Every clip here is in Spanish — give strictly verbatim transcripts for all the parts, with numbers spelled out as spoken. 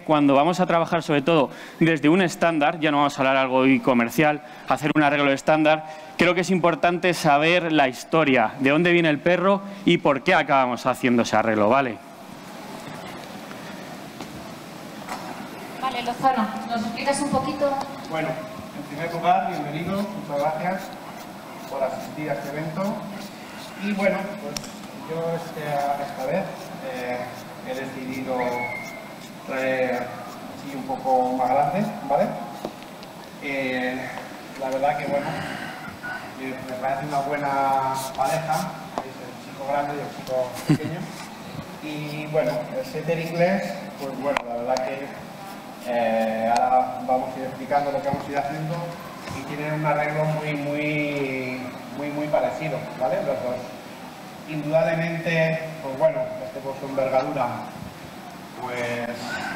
cuando vamos a trabajar sobre todo desde un estándar, ya no vamos a hablar algo hoy comercial, hacer un arreglo estándar, creo que es importante saber la historia, de dónde viene el perro y por qué acabamos haciendo ese arreglo, ¿vale? Vale, Lozano, ¿nos explicas un poquito? Bueno, en primer lugar, bienvenido, muchas gracias por asistir a este evento. Y bueno, pues yo este, esta vez eh, he decidido traer así un poco más grande, ¿vale? Eh, la verdad que bueno, me parece una buena pareja, es el chico grande y el chico pequeño. Y bueno, el setter inglés, pues bueno, la verdad que eh, ahora vamos a ir explicando lo que vamos a ir haciendo y tienen un arreglo muy, muy, muy, muy parecido, ¿vale? Los dos. Indudablemente, pues bueno, este por su envergadura, pues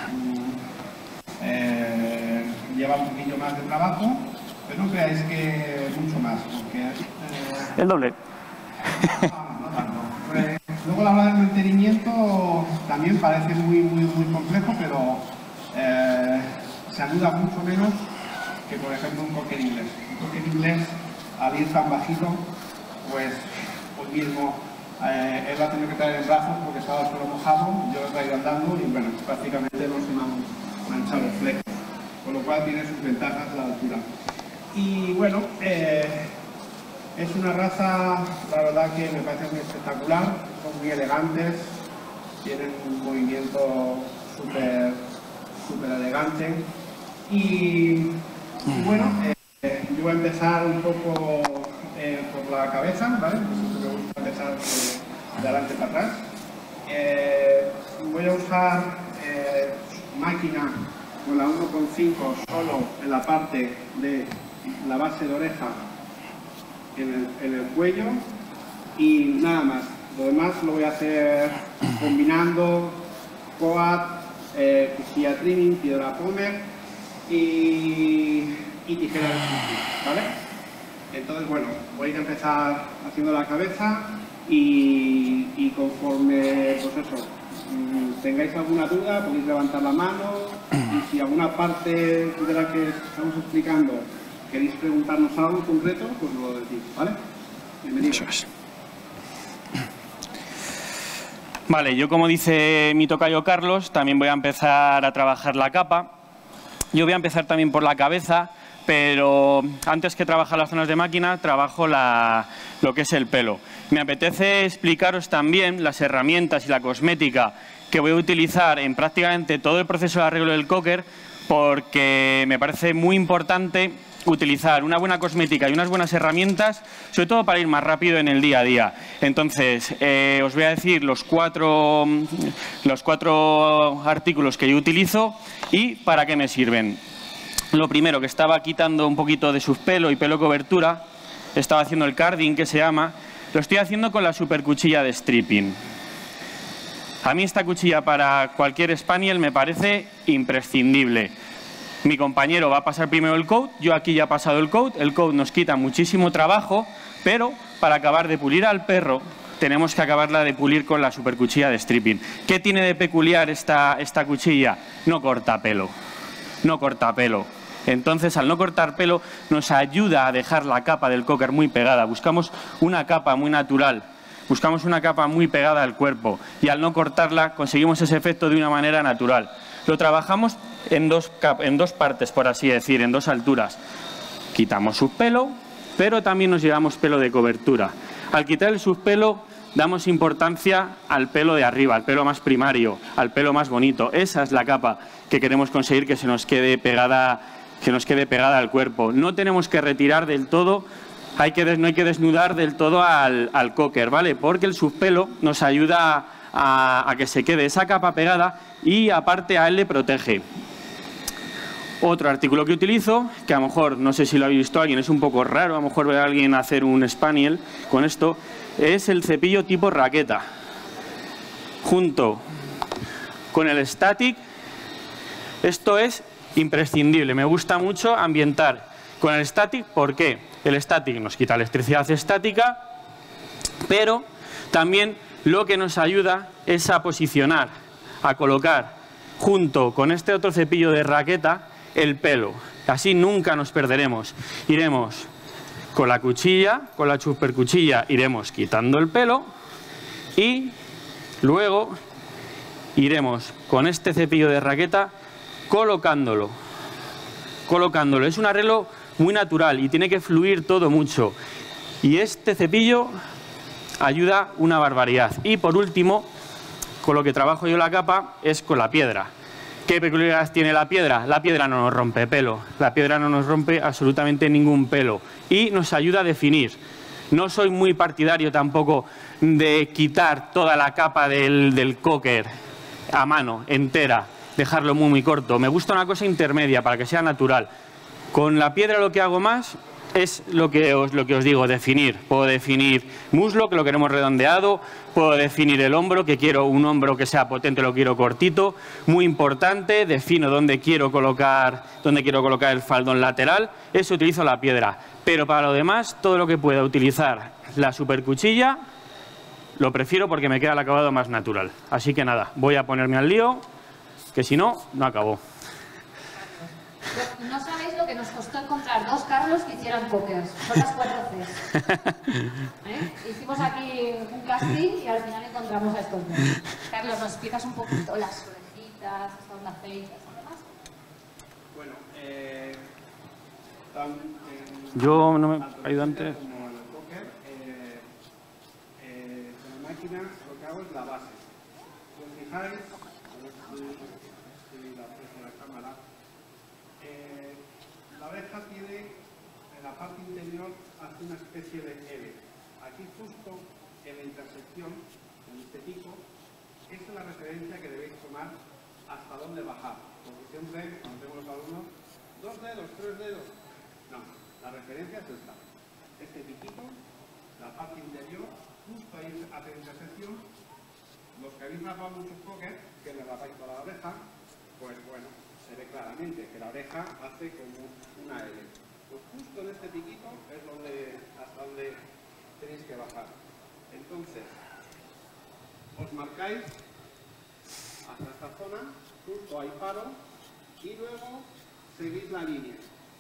eh, lleva un poquillo más de trabajo, pero no creáis que mucho más, porque... Eh, el doble. No, no tanto. Pues, luego la hora del mantenimiento también parece muy, muy, muy complejo, pero eh, se anuda mucho menos que, por ejemplo, un cocker inglés. Un cocker inglés, al ir tan bajito, pues hoy mismo eh, él ha tenido que traer en brazos porque estaba el suelo mojado, yo lo he traído andando y bueno, prácticamente no se me han manchado los flecos, con lo cual tiene sus ventajas la altura. Y bueno, eh, es una raza, la verdad que me parece muy espectacular, son muy elegantes, tienen un movimiento súper súper elegante y, y bueno, eh, yo voy a empezar un poco eh, por la cabeza, ¿vale? Me gusta empezar de, de adelante para atrás. Eh, voy a usar eh, máquina con la uno coma cinco solo en la parte de la base de oreja en el, en el cuello y nada más. Lo demás lo voy a hacer combinando coat, eh, cuchilla trimming, piedra pomer y, y tijera de sushi, ¿vale? Entonces, bueno, voy a empezar haciendo la cabeza y, y conforme, pues eso, tengáis alguna duda, podéis levantar la mano y si alguna parte de la que estamos explicando queréis preguntarnos algo en concreto, pues lo decís, ¿vale? Bienvenidos. Vale, yo como dice mi tocayo Carlos, también voy a empezar a trabajar la capa. Yo voy a empezar también por la cabeza, pero antes que trabajar las zonas de máquina, trabajo la, lo que es el pelo. Me apetece explicaros también las herramientas y la cosmética que voy a utilizar en prácticamente todo el proceso de arreglo del cocker, porque me parece muy importante utilizar una buena cosmética y unas buenas herramientas, sobre todo para ir más rápido en el día a día. Entonces, eh, os voy a decir los cuatro, los cuatro artículos que yo utilizo y para qué me sirven. Lo primero, que estaba quitando un poquito de subpelo y pelo cobertura, estaba haciendo el carding, que se llama, lo estoy haciendo con la super cuchilla de stripping. A mí esta cuchilla para cualquier spaniel me parece imprescindible. Mi compañero va a pasar primero el coat, yo aquí ya he pasado el coat, el coat nos quita muchísimo trabajo, pero para acabar de pulir al perro tenemos que acabarla de pulir con la super cuchilla de stripping. ¿Qué tiene de peculiar esta, esta cuchilla? No corta pelo, no corta pelo. Entonces, al no cortar pelo, nos ayuda a dejar la capa del cocker muy pegada. Buscamos una capa muy natural, buscamos una capa muy pegada al cuerpo y al no cortarla conseguimos ese efecto de una manera natural. Lo trabajamos en dos, en dos partes, por así decir, en dos alturas. Quitamos subpelo, pero también nos llevamos pelo de cobertura. Al quitar el subpelo, damos importancia al pelo de arriba, al pelo más primario, al pelo más bonito. Esa es la capa que queremos conseguir que se nos quede pegada, que nos quede pegada al cuerpo. No tenemos que retirar del todo, hay que, no hay que desnudar del todo al, al cocker, ¿vale? Porque el subpelo nos ayuda a, a que se quede esa capa pegada y aparte a él le protege. Otro artículo que utilizo, que a lo mejor, no sé si lo habéis visto alguien, es un poco raro, a lo mejor ver a alguien hacer un spaniel con esto, es el cepillo tipo raqueta. Junto con el static, esto es imprescindible, me gusta mucho ambientar con el static. ¿Por qué? El static nos quita electricidad estática, pero también lo que nos ayuda es a posicionar, a colocar junto con este otro cepillo de raqueta el pelo. Así nunca nos perderemos. Iremos con la cuchilla, con la supercuchilla, iremos quitando el pelo y luego iremos con este cepillo de raqueta colocándolo. Colocándolo. Es un arreglo muy natural y tiene que fluir todo mucho. Y este cepillo ayuda una barbaridad. Y por último, con lo que trabajo yo la capa es con la piedra. ¿Qué peculiaridad tiene la piedra? La piedra no nos rompe pelo. La piedra no nos rompe absolutamente ningún pelo. Y nos ayuda a definir. No soy muy partidario tampoco de quitar toda la capa del, del cocker a mano, entera, dejarlo muy muy corto. Me gusta una cosa intermedia para que sea natural. Con la piedra lo que hago más es lo que os, lo que os digo, definir. Puedo definir muslo, que lo queremos redondeado, puedo definir el hombro, que quiero un hombro que sea potente, lo quiero cortito. Muy importante, defino dónde quiero colocar, dónde quiero colocar el faldón lateral, eso utilizo la piedra. Pero para lo demás, todo lo que pueda utilizar la supercuchilla, lo prefiero porque me queda el acabado más natural. Así que nada, voy a ponerme al lío, que si no, no acabó. No sabéis lo que nos costó encontrar dos Carlos que hicieran cockers. Son las cuatro Cs. ¿Eh? Hicimos aquí un casting y al final encontramos a estos dos. Carlos, ¿nos explicas un poquito las orejitas, hasta dónde hacéis, demás? Bueno, eh, tan, en, yo no me tanto ayudante. Como en el cocker, eh, eh, con la máquina lo que hago es la base. Si os fijáis, a ver si, si la aprecio la cámara. Eh, la oreja tiene, en la parte interior, hace una especie de L. Aquí justo en la intersección, en este pico, esa es la referencia que debéis tomar hasta dónde bajar. Porque siempre, cuando tengo los alumnos, dos dedos, tres dedos. No, la referencia es esta. Este piquito, la parte interior, justo ahí hace la intersección. Los que habéis rapado muchos cockers, que le rapáis toda la oreja, pues bueno, se ve claramente que la oreja hace como una L. Pues justo en este piquito es donde, hasta donde tenéis que bajar. Entonces, os marcáis hasta esta zona, justo ahí paro, y luego seguís la línea.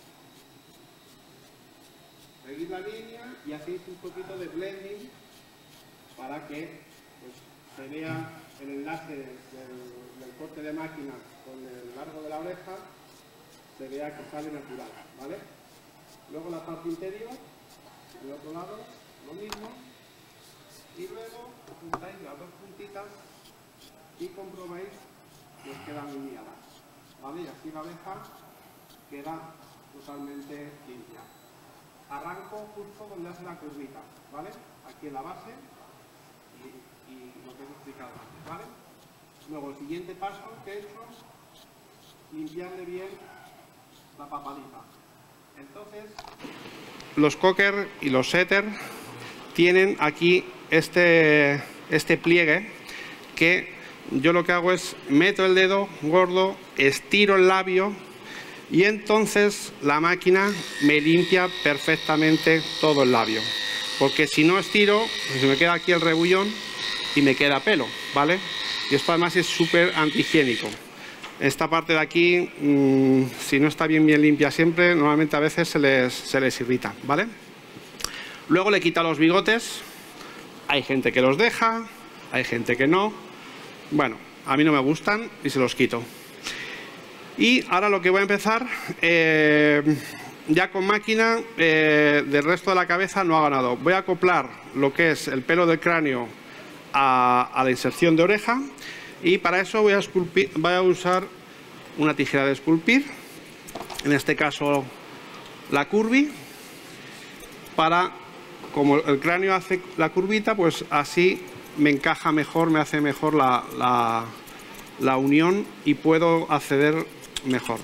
Seguís la línea y hacéis un poquito de blending para que pues, se vea el enlace del, del corte de máquina con el largo de la oreja, se vea que sale natural, ¿vale? Luego la parte interior, del otro lado, lo mismo, y luego juntáis las dos puntitas y comprobáis que os quedan alineadas, ¿vale? Y así la oreja queda totalmente limpia. Arranco justo donde hace la curvita, ¿vale? Aquí en la base y, y lo que he explicado antes, ¿vale? Luego el siguiente paso que he hecho, limpiarle bien la papadita. Entonces, los cocker y los setter tienen aquí este, este pliegue que yo lo que hago es meto el dedo gordo, estiro el labio y entonces la máquina me limpia perfectamente todo el labio. Porque si no estiro, pues me queda aquí el rebullón y me queda pelo, ¿vale? Y esto además es súper antihigiénico. Esta parte de aquí, mmm, si no está bien bien limpia siempre, normalmente a veces se les, se les irrita, ¿vale? Luego le quita los bigotes. Hay gente que los deja, hay gente que no. Bueno, a mí no me gustan y se los quito. Y ahora lo que voy a empezar, eh, ya con máquina, eh, del resto de la cabeza no hago nada. Voy a acoplar lo que es el pelo del cráneo a, a la inserción de oreja. Y para eso voy a, esculpir, voy a usar una tijera de esculpir, en este caso la curvi, para, como el cráneo hace la curvita, pues así me encaja mejor, me hace mejor la, la, la unión y puedo acceder mejor.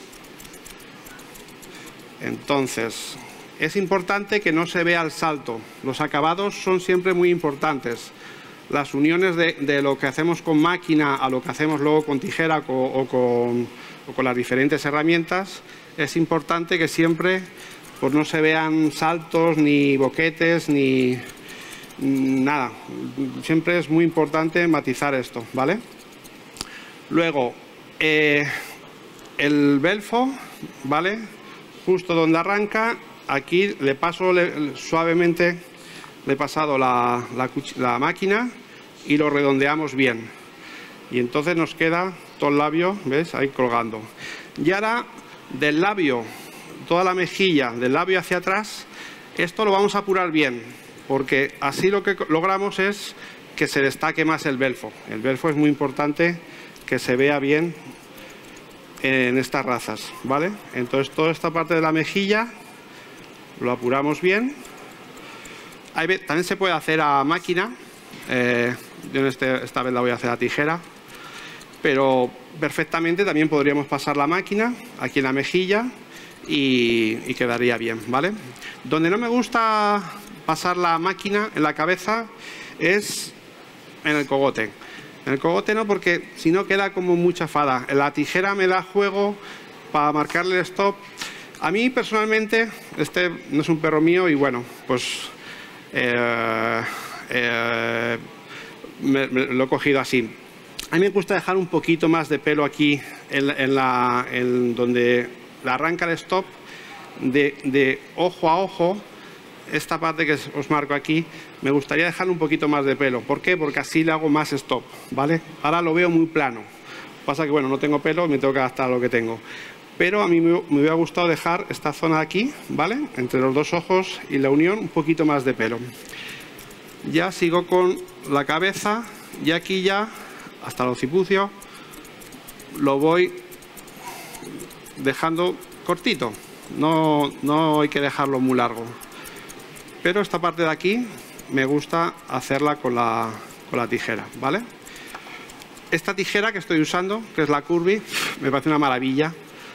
Entonces, es importante que no se vea el salto. Los acabados son siempre muy importantes. Las uniones de, de lo que hacemos con máquina a lo que hacemos luego con tijera o, o, con, o con las diferentes herramientas, es importante que siempre pues, no se vean saltos, ni boquetes, ni nada. Siempre es muy importante matizar esto, ¿vale? Luego, Eh, el belfo, ¿vale? Justo donde arranca, aquí le paso le, suavemente, le he pasado la, la, la máquina y lo redondeamos bien. Y entonces nos queda todo el labio, ¿ves? Ahí colgando. Y ahora del labio, toda la mejilla, del labio hacia atrás, esto lo vamos a apurar bien, porque así lo que logramos es que se destaque más el belfo. El belfo es muy importante que se vea bien en estas razas, ¿vale? Entonces toda esta parte de la mejilla lo apuramos bien. Ahí ve, también se puede hacer a máquina. Eh, yo en este, esta vez la voy a hacer a tijera, pero perfectamente también podríamos pasar la máquina aquí en la mejilla y, y quedaría bien, ¿vale? Donde no me gusta pasar la máquina en la cabeza es en el cogote. En el cogote no, porque si no queda como mucha fada. En la tijera me da juego para marcarle el stop. A mí personalmente, este no es un perro mío y bueno, pues eh, eh, me, me lo he cogido así. A mí me gusta dejar un poquito más de pelo aquí en, en, la, en donde arranca el stop, de, de ojo a ojo. Esta parte que os marco aquí, me gustaría dejar un poquito más de pelo. ¿Por qué? Porque así le hago más stop, ¿vale? Ahora lo veo muy plano. Pasa que, bueno, no tengo pelo, me tengo que adaptar a lo que tengo. Pero a mí me, me hubiera gustado dejar esta zona de aquí, ¿vale? Entre los dos ojos y la unión, un poquito más de pelo. Ya sigo con la cabeza y aquí ya, hasta el occipucio, lo voy dejando cortito. No, no hay que dejarlo muy largo. Pero esta parte de aquí me gusta hacerla con la, con la tijera, ¿vale? Esta tijera que estoy usando, que es la Curvy, me parece una maravilla.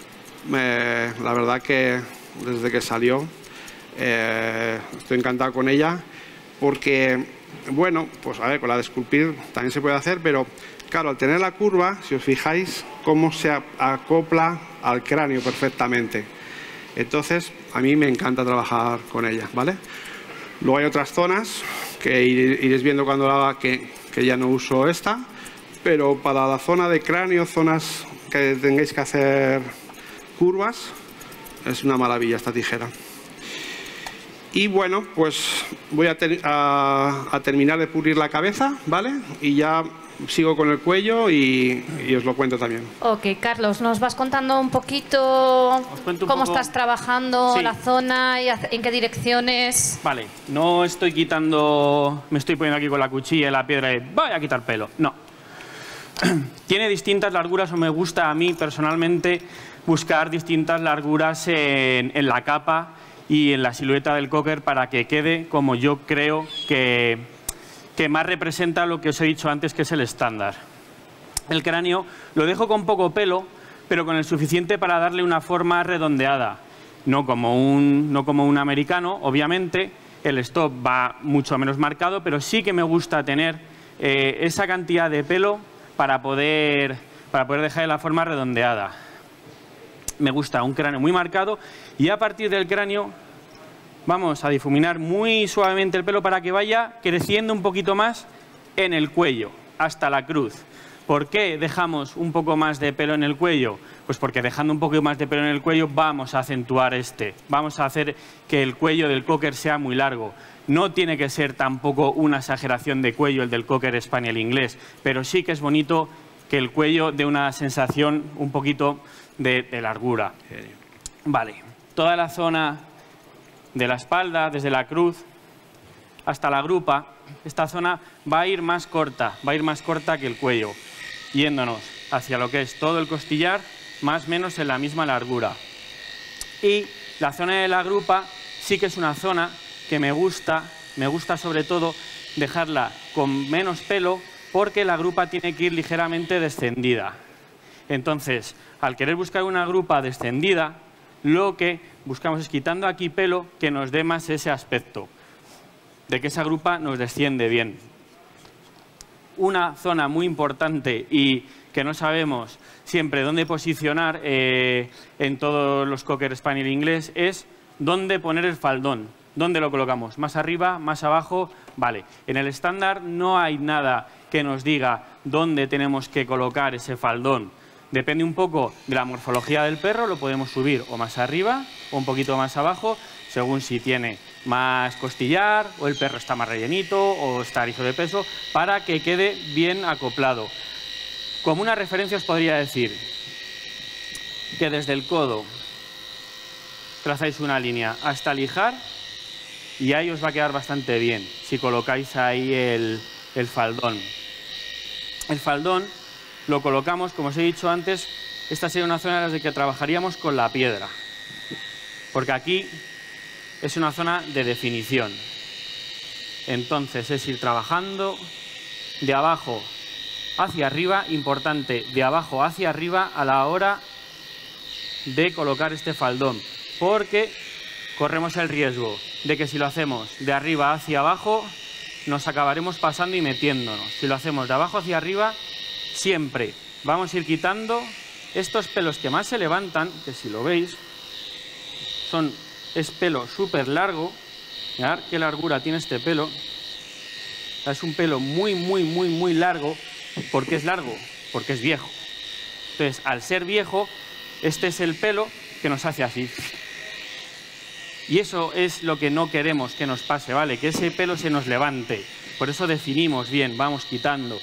Me, la verdad que desde que salió eh, estoy encantado con ella, porque, bueno, pues a ver, con la de esculpir también se puede hacer, pero claro, al tener la curva, si os fijáis, cómo se acopla al cráneo perfectamente. Entonces, a mí me encanta trabajar con ella, ¿vale? Luego hay otras zonas que iréis viendo cuando la haga que, que ya no uso esta, pero para la zona de cráneo, zonas que tengáis que hacer curvas, es una maravilla esta tijera. Y bueno, pues voy a, ter a, a terminar de pulir la cabeza, ¿vale? Y ya sigo con el cuello y, y os lo cuento también. Ok, Carlos, ¿nos vas contando un poquito un cómo poco... estás trabajando sí. la zona y en qué direcciones? Vale, no estoy quitando, me estoy poniendo aquí con la cuchilla y la piedra y voy a quitar pelo, no. Tiene distintas larguras, o me gusta a mí personalmente buscar distintas larguras en, en la capa y en la silueta del cocker para que quede como yo creo que, que más representa lo que os he dicho antes, que es el estándar. El cráneo lo dejo con poco pelo, pero con el suficiente para darle una forma redondeada. No como un, no como un americano, obviamente. El stop va mucho menos marcado, pero sí que me gusta tener eh, esa cantidad de pelo para poder, para poder dejar la forma redondeada. Me gusta un cráneo muy marcado y a partir del cráneo vamos a difuminar muy suavemente el pelo para que vaya creciendo un poquito más en el cuello, hasta la cruz. ¿Por qué dejamos un poco más de pelo en el cuello? Pues porque dejando un poco más de pelo en el cuello vamos a acentuar este. Vamos a hacer que el cuello del cocker sea muy largo. No tiene que ser tampoco una exageración de cuello el del cocker spaniel inglés, pero sí que es bonito que el cuello dé una sensación un poquito de, de largura. Vale, toda la zona de la espalda, desde la cruz hasta la grupa, esta zona va a ir más corta, va a ir más corta que el cuello, yéndonos hacia lo que es todo el costillar, más o menos en la misma largura. Y la zona de la grupa sí que es una zona que me gusta, me gusta sobre todo dejarla con menos pelo, porque la grupa tiene que ir ligeramente descendida. Entonces, al querer buscar una grupa descendida, lo que buscamos es quitando aquí pelo que nos dé más ese aspecto, de que esa grupa nos desciende bien. Una zona muy importante y que no sabemos siempre dónde posicionar eh, en todos los cocker spaniel inglés es dónde poner el faldón. ¿Dónde lo colocamos? ¿Más arriba? ¿Más abajo? Vale. En el estándar no hay nada que nos diga dónde tenemos que colocar ese faldón. Depende un poco de la morfología del perro, lo podemos subir o más arriba o un poquito más abajo, según si tiene más costillar o el perro está más rellenito o está liso de peso, para que quede bien acoplado. Como una referencia os podría decir que desde el codo trazáis una línea hasta el ijar y ahí os va a quedar bastante bien si colocáis ahí el, el faldón. El faldón lo colocamos, como os he dicho antes, esta sería una zona en la que trabajaríamos con la piedra, porque aquí es una zona de definición. Entonces es ir trabajando de abajo hacia arriba, importante, de abajo hacia arriba a la hora de colocar este faldón, porque corremos el riesgo de que si lo hacemos de arriba hacia abajo nos acabaremos pasando y metiéndonos. Si lo hacemos de abajo hacia arriba, siempre vamos a ir quitando estos pelos que más se levantan, que si lo veis son, es pelo súper largo. Mirad qué largura tiene este pelo. Es un pelo muy, muy, muy, muy largo. ¿Por qué es largo? Porque es viejo. Entonces, al ser viejo, este es el pelo que nos hace así. Y eso es lo que no queremos que nos pase, ¿vale? Que ese pelo se nos levante. Por eso definimos bien, vamos quitando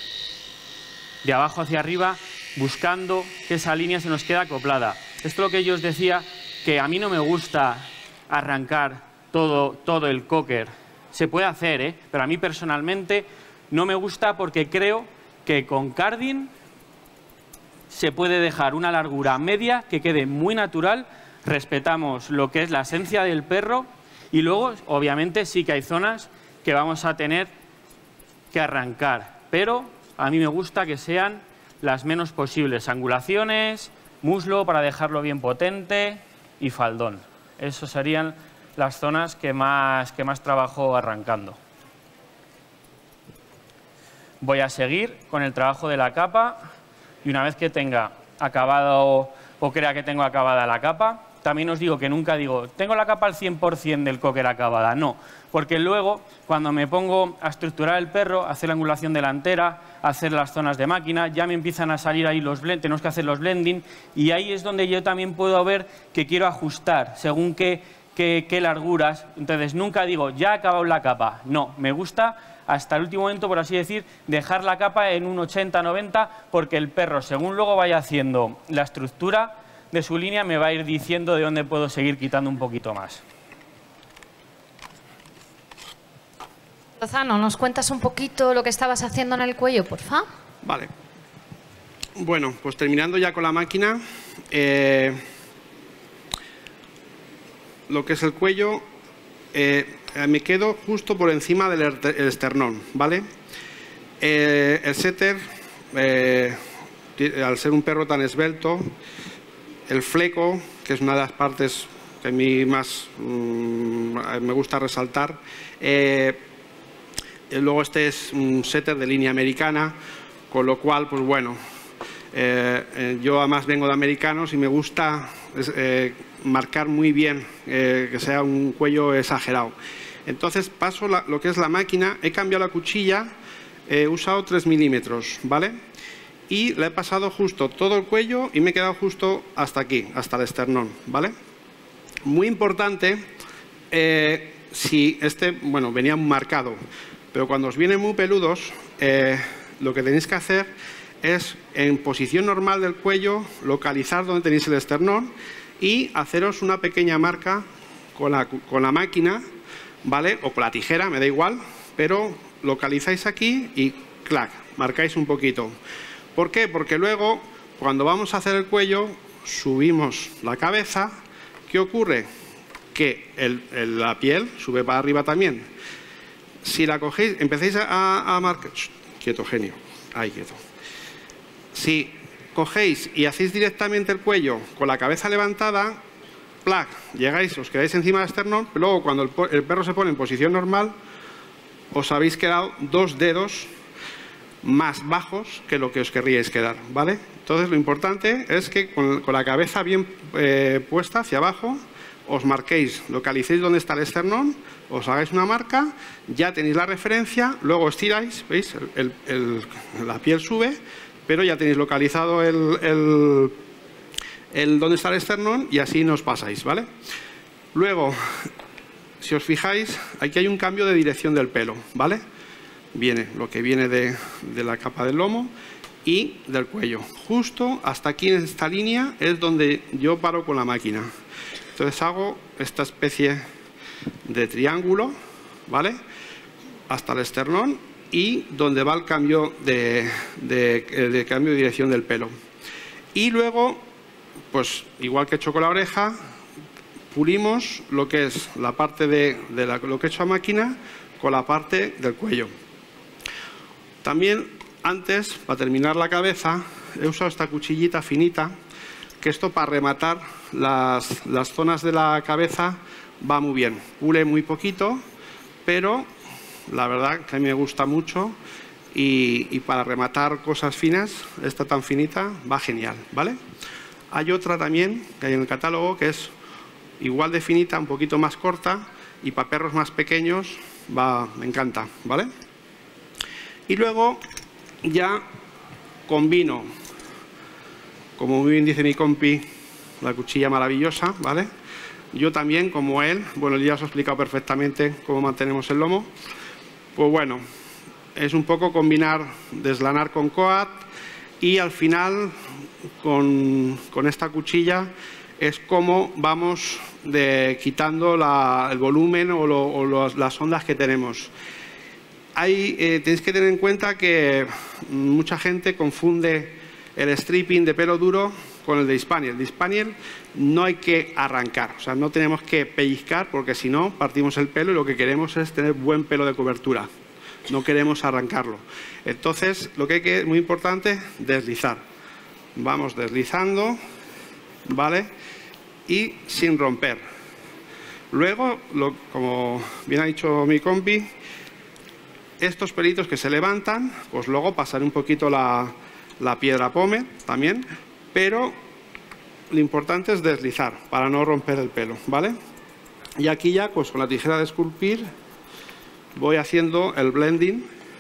de abajo hacia arriba, buscando que esa línea se nos quede acoplada. Esto es lo que yo os decía, que a mí no me gusta arrancar todo, todo el cocker. Se puede hacer, ¿eh? Pero a mí personalmente no me gusta, porque creo que con carding se puede dejar una largura media que quede muy natural. Respetamos lo que es la esencia del perro y luego, obviamente, sí que hay zonas que vamos a tener que arrancar, pero a mí me gusta que sean las menos posibles. Angulaciones, muslo para dejarlo bien potente y faldón. Esas serían las zonas que más, que más trabajo arrancando. Voy a seguir con el trabajo de la capa y una vez que tenga acabado o crea que tengo acabada la capa, también os digo que nunca digo, tengo la capa al cien por cien del cocker acabada. No, porque luego, cuando me pongo a estructurar el perro, a hacer la angulación delantera, a hacer las zonas de máquina, ya me empiezan a salir ahí los blend, tenemos que hacer los blending, y ahí es donde yo también puedo ver que quiero ajustar según qué, qué, qué larguras. Entonces, nunca digo, ya he acabado la capa. No, me gusta hasta el último momento, por así decir, dejar la capa en un ochenta noventa, porque el perro, según luego vaya haciendo la estructura de su línea, me va a ir diciendo de dónde puedo seguir quitando un poquito más. Lozano, ¿nos cuentas un poquito lo que estabas haciendo en el cuello, porfa? Vale. Bueno, pues terminando ya con la máquina, eh, lo que es el cuello, eh, me quedo justo por encima del esternón, ¿vale? Eh, el setter, eh, al ser un perro tan esbelto, el fleco, que es una de las partes que a mí más mmm, me gusta resaltar. Eh, luego este es un setter de línea americana, con lo cual, pues bueno, eh, eh, yo además vengo de americanos y me gusta eh, marcar muy bien, eh, que sea un cuello exagerado. Entonces paso la, lo que es la máquina, he cambiado la cuchilla, he usado tres milímetros, ¿vale? Y le he pasado justo todo el cuello y me he quedado justo hasta aquí, hasta el esternón, ¿vale? Muy importante, eh, si este, bueno, venía marcado, pero cuando os vienen muy peludos, eh, lo que tenéis que hacer es, en posición normal del cuello, localizar donde tenéis el esternón y haceros una pequeña marca con la, con la máquina, ¿vale? O con la tijera, me da igual, pero localizáis aquí y, clac, marcáis un poquito. ¿Por qué? Porque luego, cuando vamos a hacer el cuello, subimos la cabeza. ¿Qué ocurre? Que el, el, la piel sube para arriba también. Si la cogéis, empecéis a, a marcar... Quieto, genio. Ahí, quieto. Si cogéis y hacéis directamente el cuello con la cabeza levantada, ¡plac! Llegáis, os quedáis encima del esternón, pero luego cuando el, el perro se pone en posición normal, os habéis quedado dos dedos más bajos que lo que os querríais quedar, ¿vale? Entonces lo importante es que con, con la cabeza bien eh, puesta hacia abajo, os marquéis, localicéis dónde está el esternón, os hagáis una marca, ya tenéis la referencia, luego os tiráis, ¿veis? El, el, el, la piel sube, pero ya tenéis localizado el, el, el dónde está el esternón y así no os pasáis, ¿vale? Luego, si os fijáis, aquí hay un cambio de dirección del pelo, ¿vale? Viene lo que viene de, de la capa del lomo y del cuello. Justo hasta aquí en esta línea es donde yo paro con la máquina. Entonces hago esta especie de triángulo, ¿vale? Hasta el esternón y donde va el cambio de, de, de cambio de dirección del pelo. Y luego, pues igual que he hecho con la oreja, pulimos lo que es la parte de, de la, lo que he hecho a máquina con la parte del cuello. También antes, para terminar la cabeza, he usado esta cuchillita finita, que esto para rematar las, las zonas de la cabeza va muy bien. Pule muy poquito, pero la verdad que a mí me gusta mucho y, y para rematar cosas finas, esta tan finita va genial, ¿vale? Hay otra también que hay en el catálogo que es igual de finita, un poquito más corta y para perros más pequeños va, me encanta, ¿vale? Y luego ya combino, como muy bien dice mi compi, la cuchilla maravillosa, ¿vale? Yo también, como él, bueno, él ya os ha explicado perfectamente cómo mantenemos el lomo. Pues bueno, es un poco combinar deslanar con coat y al final con, con esta cuchilla es como vamos de, quitando la, el volumen o, lo, o los, las ondas que tenemos. Hay, eh, tenéis que tener en cuenta que mucha gente confunde el stripping de pelo duro con el de Spaniel. El de Spaniel no hay que arrancar, o sea, no tenemos que pellizcar porque si no partimos el pelo y lo que queremos es tener buen pelo de cobertura. No queremos arrancarlo. Entonces, lo que hay que, muy importante, deslizar. Vamos deslizando, ¿vale? Y sin romper. Luego, lo, como bien ha dicho mi compi, estos pelitos que se levantan, pues luego pasaré un poquito la, la piedra pome también, pero lo importante es deslizar para no romper el pelo, ¿vale? Y aquí ya, pues con la tijera de esculpir, voy haciendo el blending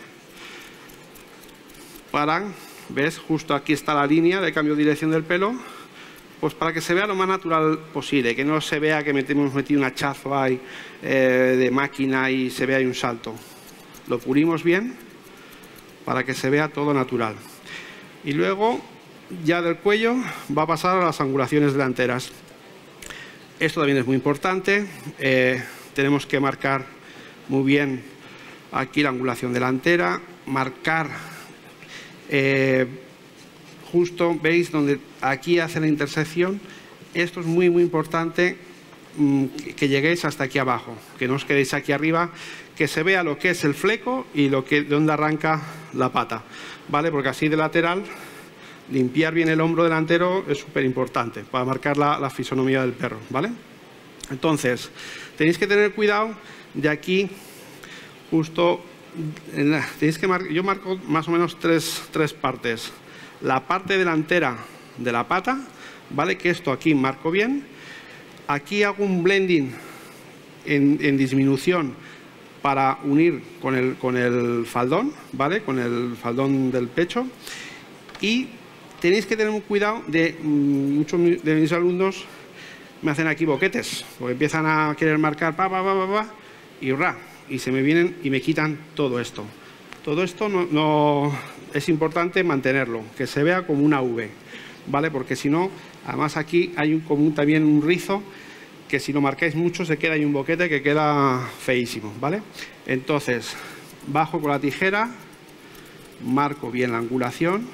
para, ¿ves? Justo aquí está la línea de cambio de dirección del pelo, pues para que se vea lo más natural posible, que no se vea que hemos metido un hachazo ahí eh, de máquina y se vea ahí un salto. Lo pulimos bien para que se vea todo natural. Y luego, ya del cuello, va a pasar a las angulaciones delanteras. Esto también es muy importante. Eh, tenemos que marcar muy bien aquí la angulación delantera, marcar eh, justo, veis, donde aquí hace la intersección. Esto es muy, muy importante mmm, que lleguéis hasta aquí abajo, que no os quedéis aquí arriba, que se vea lo que es el fleco y lo que, de dónde arranca la pata, ¿vale? Porque así de lateral, limpiar bien el hombro delantero es súper importante para marcar la, la fisonomía del perro, ¿vale? Entonces, tenéis que tener cuidado de aquí, justo, en la, tenéis que mar, yo marco más o menos tres, tres partes. La parte delantera de la pata, ¿vale? Que esto aquí marco bien. Aquí hago un blending en, en disminución para unir con el, con el faldón, ¿vale? Con el faldón del pecho. Y tenéis que tener un cuidado de muchos de mis alumnos me hacen aquí boquetes, porque empiezan a querer marcar pa, pa, pa, pa, pa, y ra, y se me vienen y me quitan todo esto. Todo esto no, no es importante mantenerlo, que se vea como una V, ¿vale? Porque si no, además aquí hay un, como un, también un rizo que si lo marcáis mucho se queda ahí un boquete que queda feísimo, ¿vale? Entonces, bajo con la tijera, marco bien la angulación,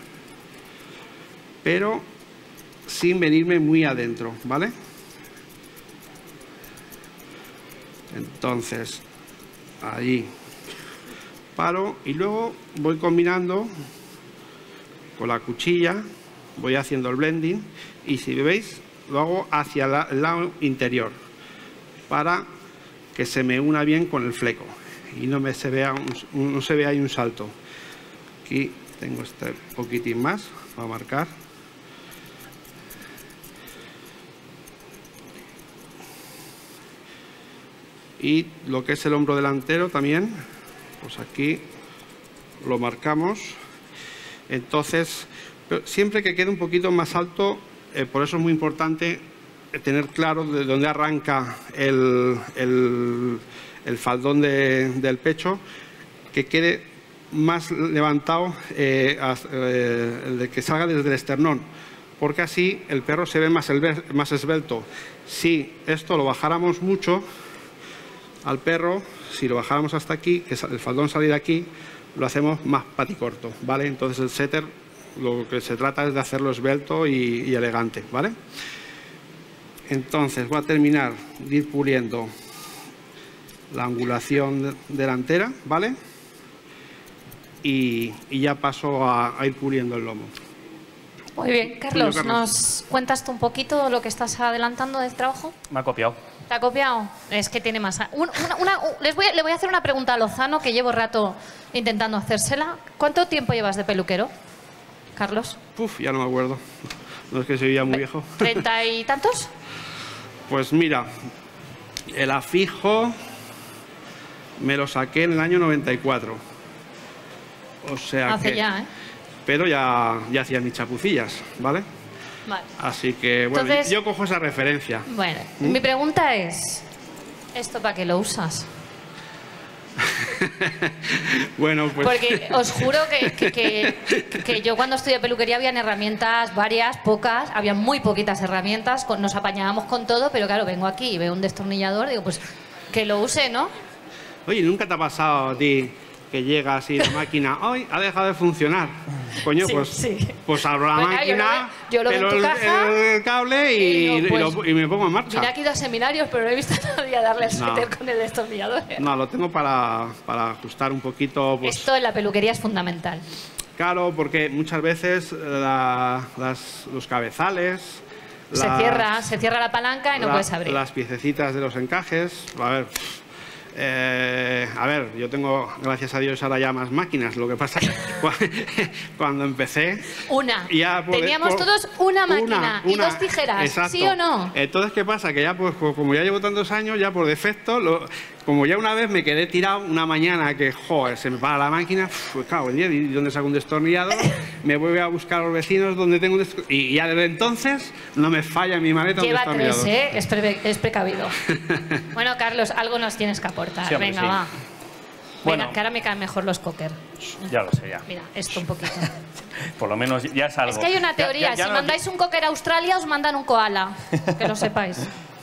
pero sin venirme muy adentro, ¿vale? Entonces, ahí paro y luego voy combinando con la cuchilla, voy haciendo el blending y si veis, lo hago hacia la, el lado interior para que se me una bien con el fleco y no, me se, vea un, no se vea ahí un salto. Aquí tengo este poquitín más para marcar. Y lo que es el hombro delantero también, pues aquí lo marcamos. Entonces, siempre que quede un poquito más alto, eh, por eso es muy importante tener claro de dónde arranca el, el, el faldón de, del pecho, que quede más levantado, eh, eh, de que salga desde el esternón, porque así el perro se ve más, más esbelto. Si esto lo bajáramos mucho al perro, si lo bajáramos hasta aquí, que el faldón saliera aquí, lo hacemos más paticorto, ¿vale? Entonces el setter lo que se trata es de hacerlo esbelto y, y elegante, ¿vale? Entonces voy a terminar de ir puliendo la angulación delantera, ¿vale? Y, y ya paso a, a ir puliendo el lomo. Muy bien, Carlos, Carlos, ¿nos cuentas tú un poquito lo que estás adelantando del trabajo? Me ha copiado. ¿Te ha copiado? Es que tiene más... Un, una, una, les voy, le voy a hacer una pregunta a Lozano, que llevo rato intentando hacérsela. ¿Cuánto tiempo llevas de peluquero, Carlos? Uf, ya no me acuerdo. No es que soy ya muy viejo. ¿Treinta y tantos? Pues mira, el afijo me lo saqué en el año noventa y cuatro. O sea Hace que... ya, ¿eh? Pero ya, ya hacía mis chapucillas, ¿vale? Vale. Así que, bueno, Entonces, yo cojo esa referencia. Bueno, ¿Mm? mi pregunta es, ¿esto para qué lo usas? Bueno, pues... Porque os juro que, que, que, que yo cuando estudié peluquería habían herramientas varias, pocas, había muy poquitas herramientas, con- nos apañábamos con todo, pero claro, vengo aquí y veo un destornillador, digo, pues que lo use, ¿no? Oye, ¿nunca te ha pasado a ti que llegas y la máquina, ¡ay, ha dejado de funcionar! Coño, Sí, pues, sí. pues abro la Pues nada, yo lo máquina, veo- yo lo veo en pelo tu el, caja el cable y, y digo, y pues, lo- y me pongo en marcha. Mira que he ido a seminarios, pero no he visto a nadie darle el No. setter con el destornillador. No, lo tengo para, para ajustar un poquito, pues, Esto en la peluquería es fundamental. claro, porque muchas veces la- las, los cabezales... Se las- cierra, se cierra la palanca y no la- puedes abrir. Las piececitas de los encajes, a ver... eh, a ver, yo tengo, gracias a Dios, ahora ya más máquinas. Lo que pasa es que cua- cuando empecé... Una. ya por- Teníamos por- todos una máquina y una, dos tijeras, exacto. ¿sí o no? Entonces, ¿qué pasa? Que ya, pues, co- como ya llevo tantos años, ya por defecto, lo- como ya una vez me quedé tirado una mañana que, joder, se me para la máquina, pues cago en diez, ¿y dónde saco un destornillador? Me voy a buscar a los vecinos donde tengo un destornillador. Y ya desde entonces no me falla en mi maleta un Lleva destornillador. tres, ¿eh? Es, pre- es precavido. Bueno, Carlos, algo nos tienes que aportar. Sí, hombre, Venga, sí. va. Bueno. Venga, que ahora me caen mejor los cocker. Ya lo sé, ya. Mira, esto un poquito. Por lo menos ya es algo. Es que hay una Ya- teoría. ya- ya si no- mandáis un cocker a Australia, os mandan un koala. Que lo sepáis.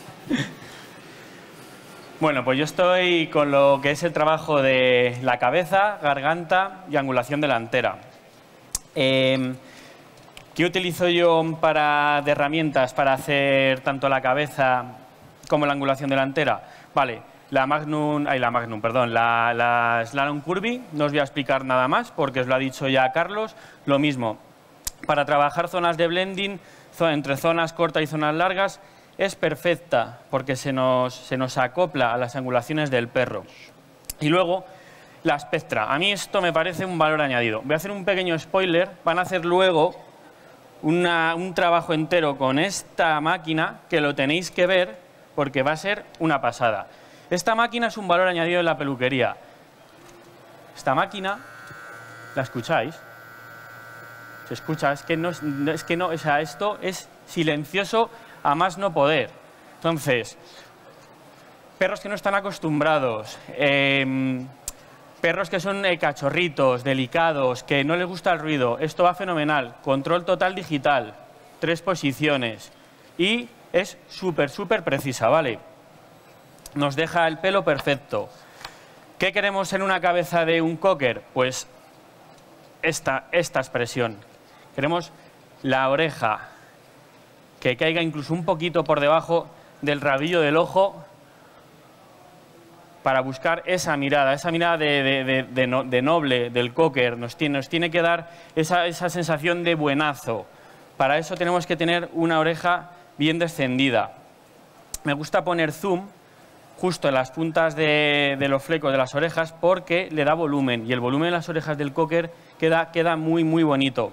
Bueno, pues yo estoy con lo que es el trabajo de la cabeza, garganta y angulación delantera. Eh, ¿Qué utilizo yo para, de herramientas para hacer tanto la cabeza como la angulación delantera? Vale, la Magnum, ay, la Magnum, perdón, la, la Slalom Curvy, no os voy a explicar nada más porque os lo ha dicho ya Carlos. Lo mismo, para trabajar zonas de blending, zo- entre zonas cortas y zonas largas, es perfecta porque se nos, se nos acopla a las angulaciones del perro. Y luego, la Spectra. A mí esto me parece un valor añadido. Voy a hacer un pequeño spoiler. Van a hacer luego una- un trabajo entero con esta máquina que lo tenéis que ver porque va a ser una pasada. Esta máquina es un valor añadido en la peluquería. Esta máquina, ¿la escucháis? Se escucha, es que no, es es que no, o sea, esto es silencioso a más no poder. Entonces, perros que no están acostumbrados, eh, perros que son eh, cachorritos, delicados, que no les gusta el ruido, esto va fenomenal. Control total digital, tres posiciones y es súper, súper precisa, ¿vale? Nos deja el pelo perfecto. ¿Qué queremos en una cabeza de un cocker? Pues esta, esta expresión. Queremos la oreja que caiga incluso un poquito por debajo del rabillo del ojo para buscar esa mirada, esa mirada de, de- de- de no- de noble del cocker. Nos tiene, nos tiene que dar esa, esa sensación de buenazo. Para eso tenemos que tener una oreja bien descendida. Me gusta poner zoom justo en las puntas de, de los flecos de las orejas porque le da volumen y el volumen de las orejas del cocker queda, queda muy, muy bonito.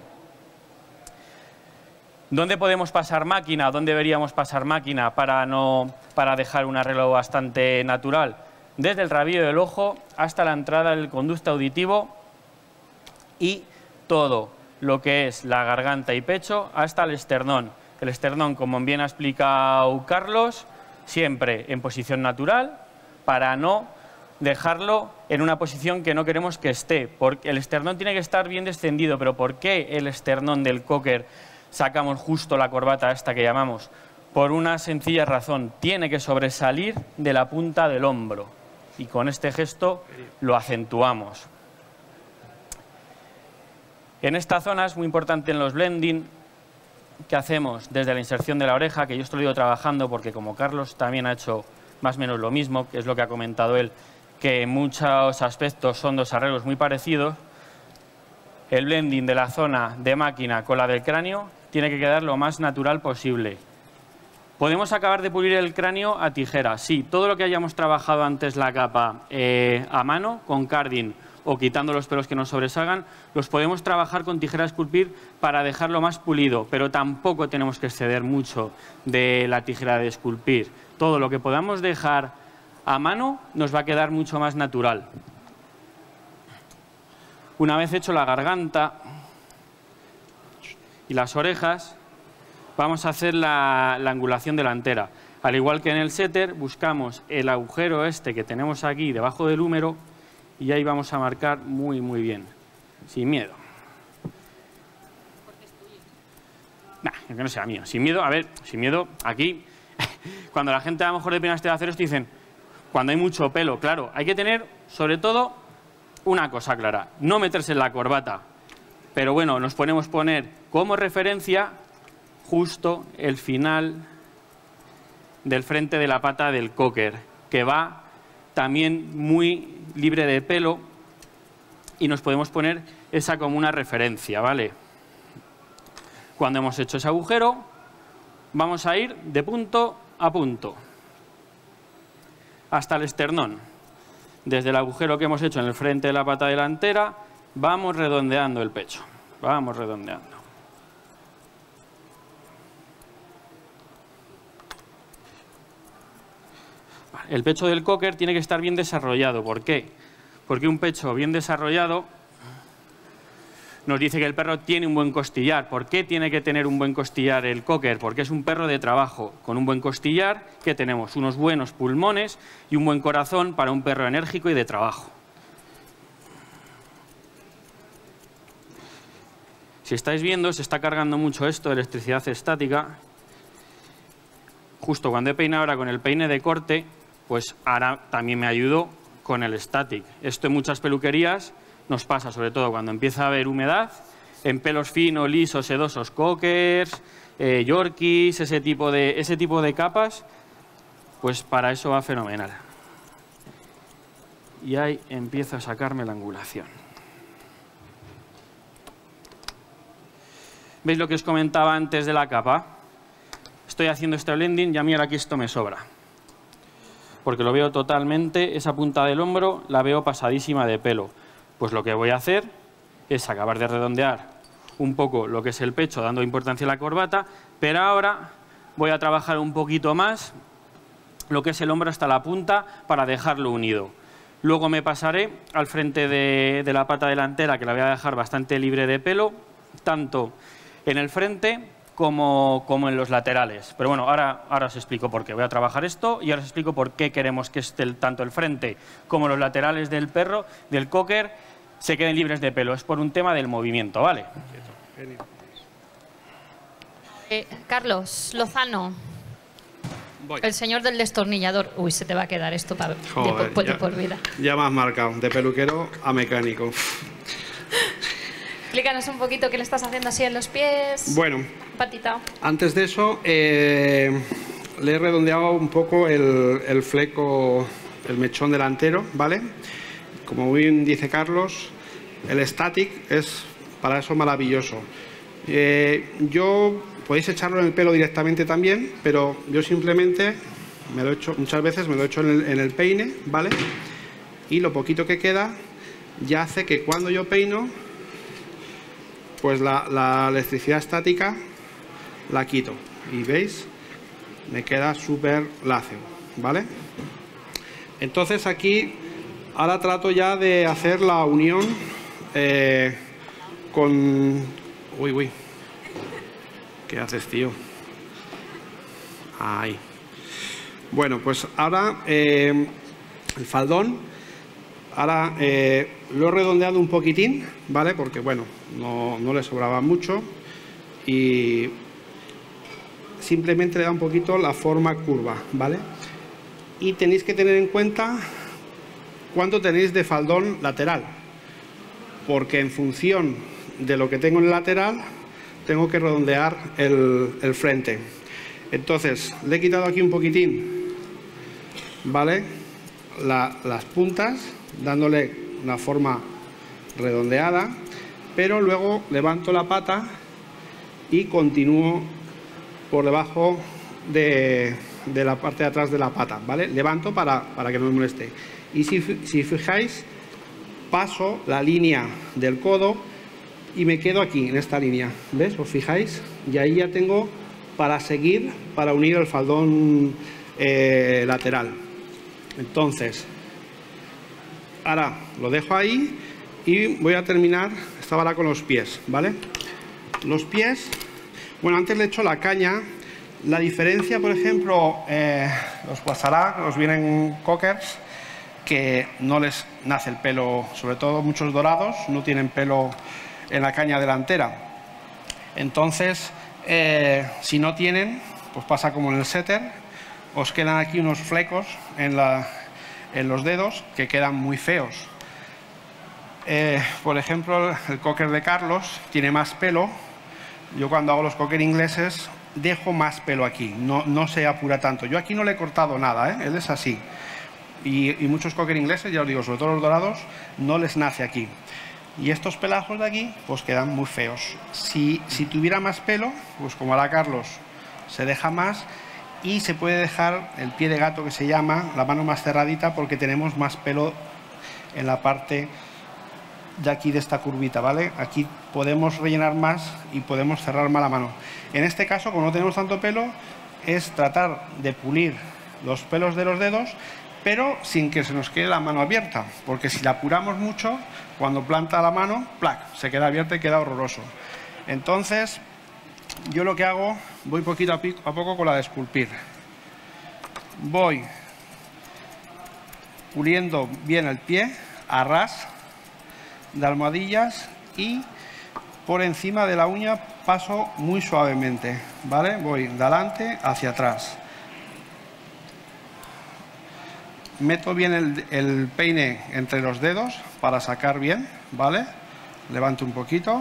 ¿Dónde podemos pasar máquina? ¿Dónde deberíamos pasar máquina para, no, para dejar un arreglo bastante natural? Desde el rabillo del ojo hasta la entrada del conducto auditivo y todo, lo que es la garganta y pecho hasta el esternón. El esternón, como bien ha explicado Carlos, siempre en posición natural para no dejarlo en una posición que no queremos que esté. Porque el esternón tiene que estar bien descendido, pero ¿por qué el esternón del cocker sacamos justo la corbata esta que llamamos? Por una sencilla razón, tiene que sobresalir de la punta del hombro y con este gesto lo acentuamos. En esta zona es muy importante en los blending que hacemos desde la inserción de la oreja, que yo estoy trabajando porque como Carlos también ha hecho más o menos lo mismo, que es lo que ha comentado él, que en muchos aspectos son dos arreglos muy parecidos, el blending de la zona de máquina con la del cráneo tiene que quedar lo más natural posible. ¿Podemos acabar de pulir el cráneo a tijera? Sí, todo lo que hayamos trabajado antes la capa eh, a mano, con carding o quitando los pelos que nos sobresalgan, los podemos trabajar con tijera a esculpir para dejarlo más pulido, pero tampoco tenemos que exceder mucho de la tijera de esculpir. Todo lo que podamos dejar a mano nos va a quedar mucho más natural. Una vez hecho la garganta y las orejas, vamos a hacer la, la angulación delantera. Al igual que en el setter, buscamos el agujero este que tenemos aquí debajo del húmero y ahí vamos a marcar muy, muy bien, sin miedo. Nah, que no sea mío. Sin miedo, a ver, sin miedo, aquí, cuando la gente a lo mejor de primeras te va a hacer esto, dicen, cuando hay mucho pelo, claro, hay que tener, sobre todo, una cosa clara, no meterse en la corbata. Pero bueno, nos ponemos poner como referencia justo el final del frente de la pata del cocker, que va también muy libre de pelo y nos podemos poner esa como una referencia, ¿vale? Cuando hemos hecho ese agujero, vamos a ir de punto a punto hasta el esternón. Desde el agujero que hemos hecho en el frente de la pata delantera, vamos redondeando el pecho, vamos redondeando. El pecho del cocker tiene que estar bien desarrollado. ¿Por qué? Porque un pecho bien desarrollado nos dice que el perro tiene un buen costillar. ¿Por qué tiene que tener un buen costillar el cocker? Porque es un perro de trabajo. Con un buen costillar, ¿qué tenemos? Unos buenos pulmones y un buen corazón para un perro enérgico y de trabajo. Si estáis viendo, se está cargando mucho esto de electricidad estática. Justo cuando he peinado ahora con el peine de corte, pues ahora también me ayudo con el static. Esto en muchas peluquerías nos pasa, sobre todo cuando empieza a haber humedad, en pelos finos, lisos, sedosos, cockers, eh, yorkies, ese tipo de, ese tipo de capas, pues para eso va fenomenal. Y ahí empiezo a sacarme la angulación. ¿Veis lo que os comentaba antes de la capa? Estoy haciendo este blending y a mí ahora aquí esto me sobra. Porque lo veo totalmente, esa punta del hombro la veo pasadísima de pelo. Pues lo que voy a hacer es acabar de redondear un poco lo que es el pecho, dando importancia a la corbata, pero ahora voy a trabajar un poquito más lo que es el hombro hasta la punta para dejarlo unido. Luego me pasaré al frente de, de la pata delantera, que la voy a dejar bastante libre de pelo, tanto en el frente Como, como en los laterales. Pero bueno, ahora, ahora os explico por qué. Voy a trabajar esto y ahora os explico por qué queremos que esté el, tanto el frente como los laterales del perro, del cocker, se queden libres de pelo. Es por un tema del movimiento, ¿vale? Eh, Carlos Lozano, Voy. el señor del destornillador. Uy, se te va a quedar esto para, Joder, de, por, de ya, por vida. Ya me has marcado, de peluquero a mecánico. Explícanos un poquito qué le estás haciendo así en los pies. Bueno, patita. Antes de eso, eh, le he redondeado un poco el, el fleco, el mechón delantero, ¿vale? Como bien dice Carlos, el static es para eso maravilloso. Eh, yo, podéis echarlo en el pelo directamente también, pero yo simplemente me lo he hecho, muchas veces me lo he hecho en el, en el peine, ¿vale? Y lo poquito que queda ya hace que cuando yo peino, pues la, la electricidad estática la quito y veis, me queda súper lacio, ¿vale? Entonces aquí ahora trato ya de hacer la unión eh, con, Uy, uy. ¿Qué haces, tío? Ahí. Bueno, pues ahora eh, el faldón, ahora eh, lo he redondeado un poquitín, ¿vale? Porque, bueno, no, no le sobraba mucho y simplemente le da un poquito la forma curva, ¿vale? Y tenéis que tener en cuenta cuánto tenéis de faldón lateral, porque en función de lo que tengo en el lateral tengo que redondear el, el frente. Entonces le he quitado aquí un poquitín, ¿vale? La, las puntas, dándole una forma redondeada, pero luego levanto la pata y continúo por debajo de, de la parte de atrás de la pata, ¿vale? Levanto para, para que no me moleste. Y si, si fijáis, paso la línea del codo y me quedo aquí, en esta línea, ¿ves? ¿Os fijáis? Y ahí ya tengo para seguir, para unir el faldón eh, lateral. Entonces, ahora lo dejo ahí y voy a terminar esta vara con los pies, ¿vale? Los pies, bueno, antes le he hecho la caña. La diferencia, por ejemplo, eh, os pasará, os vienen cockers que no les nace el pelo, sobre todo muchos dorados, no tienen pelo en la caña delantera. Entonces, eh, si no tienen, pues pasa como en el setter, os quedan aquí unos flecos en, la, en los dedos que quedan muy feos. Eh, por ejemplo, el cocker de Carlos tiene más pelo. Yo cuando hago los cocker ingleses dejo más pelo aquí, no, no se apura tanto. Yo aquí no le he cortado nada, ¿eh? Él es así. Y, y muchos cocker ingleses, ya os digo, sobre todo los dorados, no les nace aquí. Y estos pelajos de aquí, pues quedan muy feos. Si, si tuviera más pelo, pues como hará Carlos, se deja más y se puede dejar el pie de gato, que se llama, la mano más cerradita, porque tenemos más pelo en la parte de aquí de esta curvita, ¿vale? Aquí podemos rellenar más y podemos cerrar más la mano. En este caso, como no tenemos tanto pelo, es tratar de pulir los pelos de los dedos, pero sin que se nos quede la mano abierta, porque si la apuramos mucho, cuando planta la mano, ¡plac!, se queda abierta y queda horroroso. Entonces, yo lo que hago, voy poquito a poco con la de esculpir. Voy puliendo bien el pie, a ras de almohadillas, y por encima de la uña paso muy suavemente, ¿vale? Voy de adelante hacia atrás. Meto bien el, el peine entre los dedos para sacar bien, ¿vale? Levanto un poquito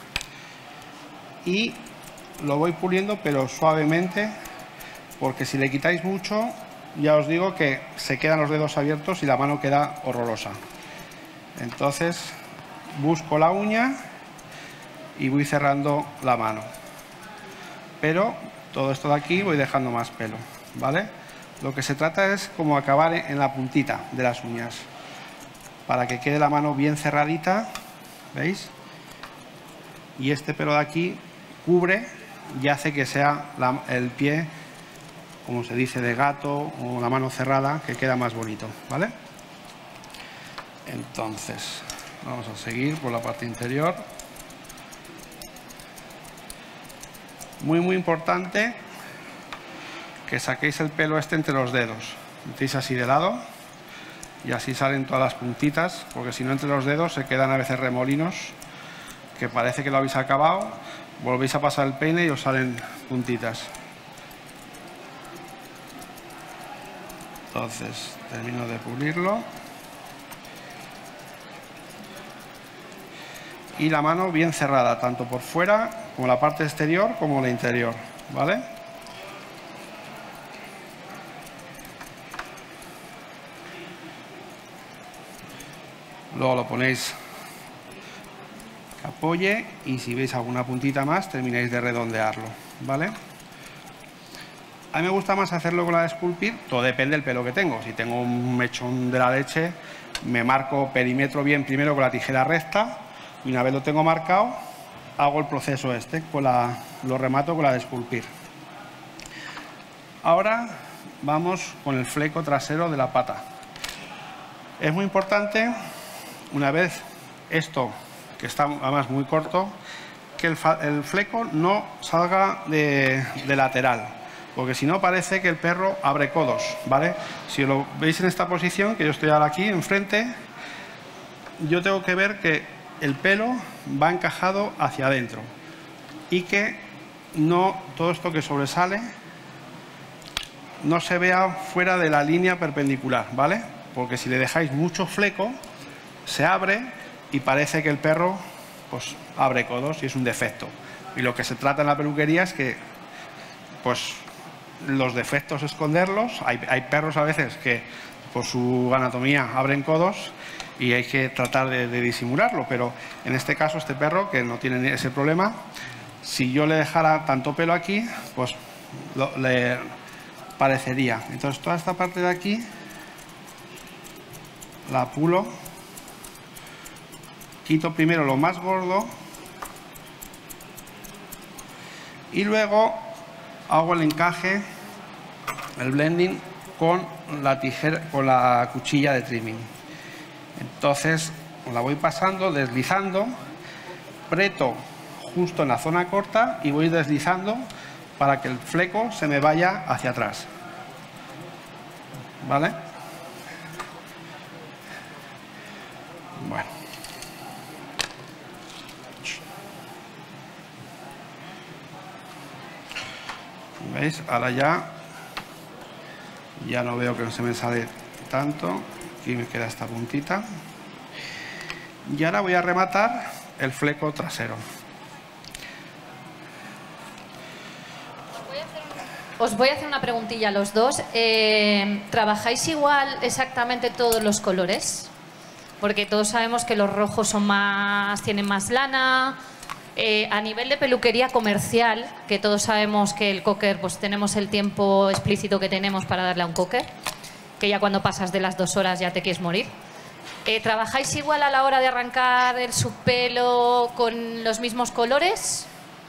y lo voy puliendo, pero suavemente, porque si le quitáis mucho, ya os digo que se quedan los dedos abiertos y la mano queda horrorosa. Entonces busco la uña y voy cerrando la mano, pero todo esto de aquí voy dejando más pelo, ¿vale? Lo que se trata es como acabar en la puntita de las uñas, para que quede la mano bien cerradita, ¿veis? Y este pelo de aquí cubre y hace que sea la, el pie, como se dice, de gato, o la mano cerrada, que queda más bonito, ¿vale? Entonces, vamos a seguir por la parte interior. Muy, muy importante que saquéis el pelo este entre los dedos. Metéis así de lado y así salen todas las puntitas, porque si no, entre los dedos se quedan a veces remolinos que parece que lo habéis acabado, volvéis a pasar el peine y os salen puntitas. Entonces termino de pulirlo y la mano bien cerrada, tanto por fuera como la parte exterior como la interior, ¿vale? Luego lo ponéis que apoye y si veis alguna puntita más termináis de redondearlo, ¿vale? A mí me gusta más hacerlo con la de esculpir, todo depende del pelo que tengo. Si tengo un mechón de la leche, me marco perímetro bien primero con la tijera recta y una vez lo tengo marcado, hago el proceso este, con la, lo remato con la de esculpir. Ahora vamos con el fleco trasero de la pata. Es muy importante, una vez esto, que está además muy corto, que el, el fleco no salga de, de lateral, porque si no parece que el perro abre codos, ¿vale? Si lo veis en esta posición, que yo estoy ahora aquí enfrente, yo tengo que ver que el pelo va encajado hacia adentro y que no todo esto que sobresale no se vea fuera de la línea perpendicular, ¿vale? Porque si le dejáis mucho fleco, se abre y parece que el perro pues abre codos y es un defecto. Y lo que se trata en la peluquería es que pues los defectos esconderlos. Hay, hay perros a veces que por su anatomía abren codos y hay que tratar de, de disimularlo, pero en este caso este perro, que no tiene ese problema, si yo le dejara tanto pelo aquí, pues lo, le parecería. Entonces toda esta parte de aquí la pulo, quito primero lo más gordo y luego hago el encaje, el blending con la tijera, con la cuchilla de trimming. Entonces la voy pasando, deslizando, preto justo en la zona corta y voy deslizando para que el fleco se me vaya hacia atrás, ¿vale? Bueno. ¿Veis? Ahora ya ya no veo que no se me sale tanto. Aquí me queda esta puntita. Y ahora voy a rematar el fleco trasero. Os voy a hacer una preguntilla a los dos. Eh, ¿Trabajáis igual exactamente todos los colores? Porque todos sabemos que los rojos son más, tienen más lana. Eh, a nivel de peluquería comercial, que todos sabemos que el cocker, pues tenemos el tiempo explícito que tenemos para darle a un cocker, que ya cuando pasas de las dos horas ya te quieres morir. Eh, ¿Trabajáis igual a la hora de arrancar el subpelo con los mismos colores?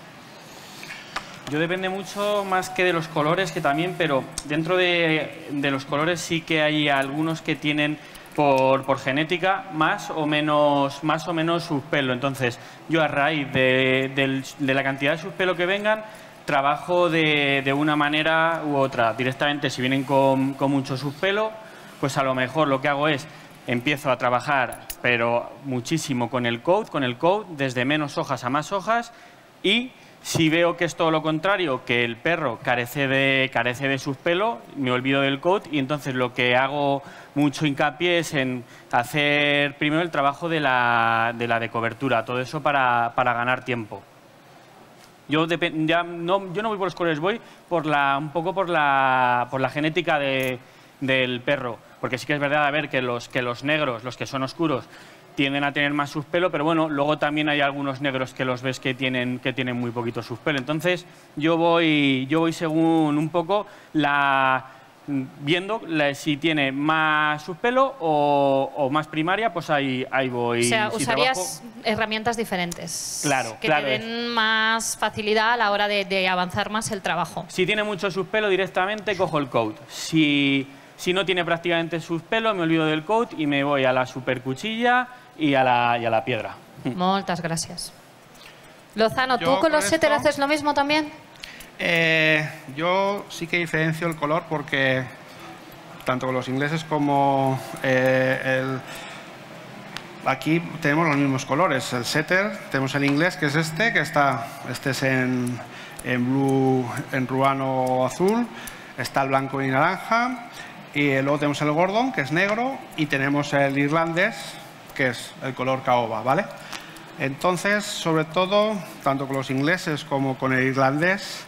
Yo depende mucho más que de los colores, que también, pero dentro de, de los colores sí que hay algunos que tienen por, por genética más o menos más o menos subpelo. Entonces yo a raíz de, de, de la cantidad de subpelo que vengan trabajo de, de una manera u otra. Directamente, si vienen con, con mucho subpelo, pues a lo mejor lo que hago es empiezo a trabajar, pero muchísimo con el coat, con el coat, desde menos hojas a más hojas, y si veo que es todo lo contrario, que el perro carece de, carece de subpelo, me olvido del coat y entonces lo que hago mucho hincapié es en hacer primero el trabajo de la de, la de cobertura, todo eso para, para ganar tiempo. Yo, ya no, yo no voy por los colores, voy por la, un poco por la, por la genética de, del perro, porque sí que es verdad a ver que los, que los negros, los que son oscuros, tienden a tener más subpelo, pero bueno, luego también hay algunos negros que los ves que tienen, que tienen muy poquito subpelo. Entonces yo voy, yo voy según un poco la, viendo la, si tiene más subpelo o, o más primaria, pues ahí, ahí voy. O sea, si usarías trabajo, herramientas diferentes. Claro, que claro te den más facilidad a la hora de, de avanzar más el trabajo. Si tiene mucho subpelo, directamente cojo el coat. Si, si no tiene prácticamente subpelo, me olvido del coat y me voy a la super cuchilla y a la, y a la piedra. Muchas gracias. Lozano, ¿tú Yo con con los esto- setter haces lo mismo también? Eh, yo sí que diferencio el color porque tanto con los ingleses como eh, el... Aquí tenemos los mismos colores. El setter, tenemos el inglés, que es este, que está, este es en, en blue, en ruano azul, está el blanco y naranja, y luego tenemos el gordon, que es negro, y tenemos el irlandés, que es el color caoba, ¿vale? Entonces, sobre todo, tanto con los ingleses como con el irlandés,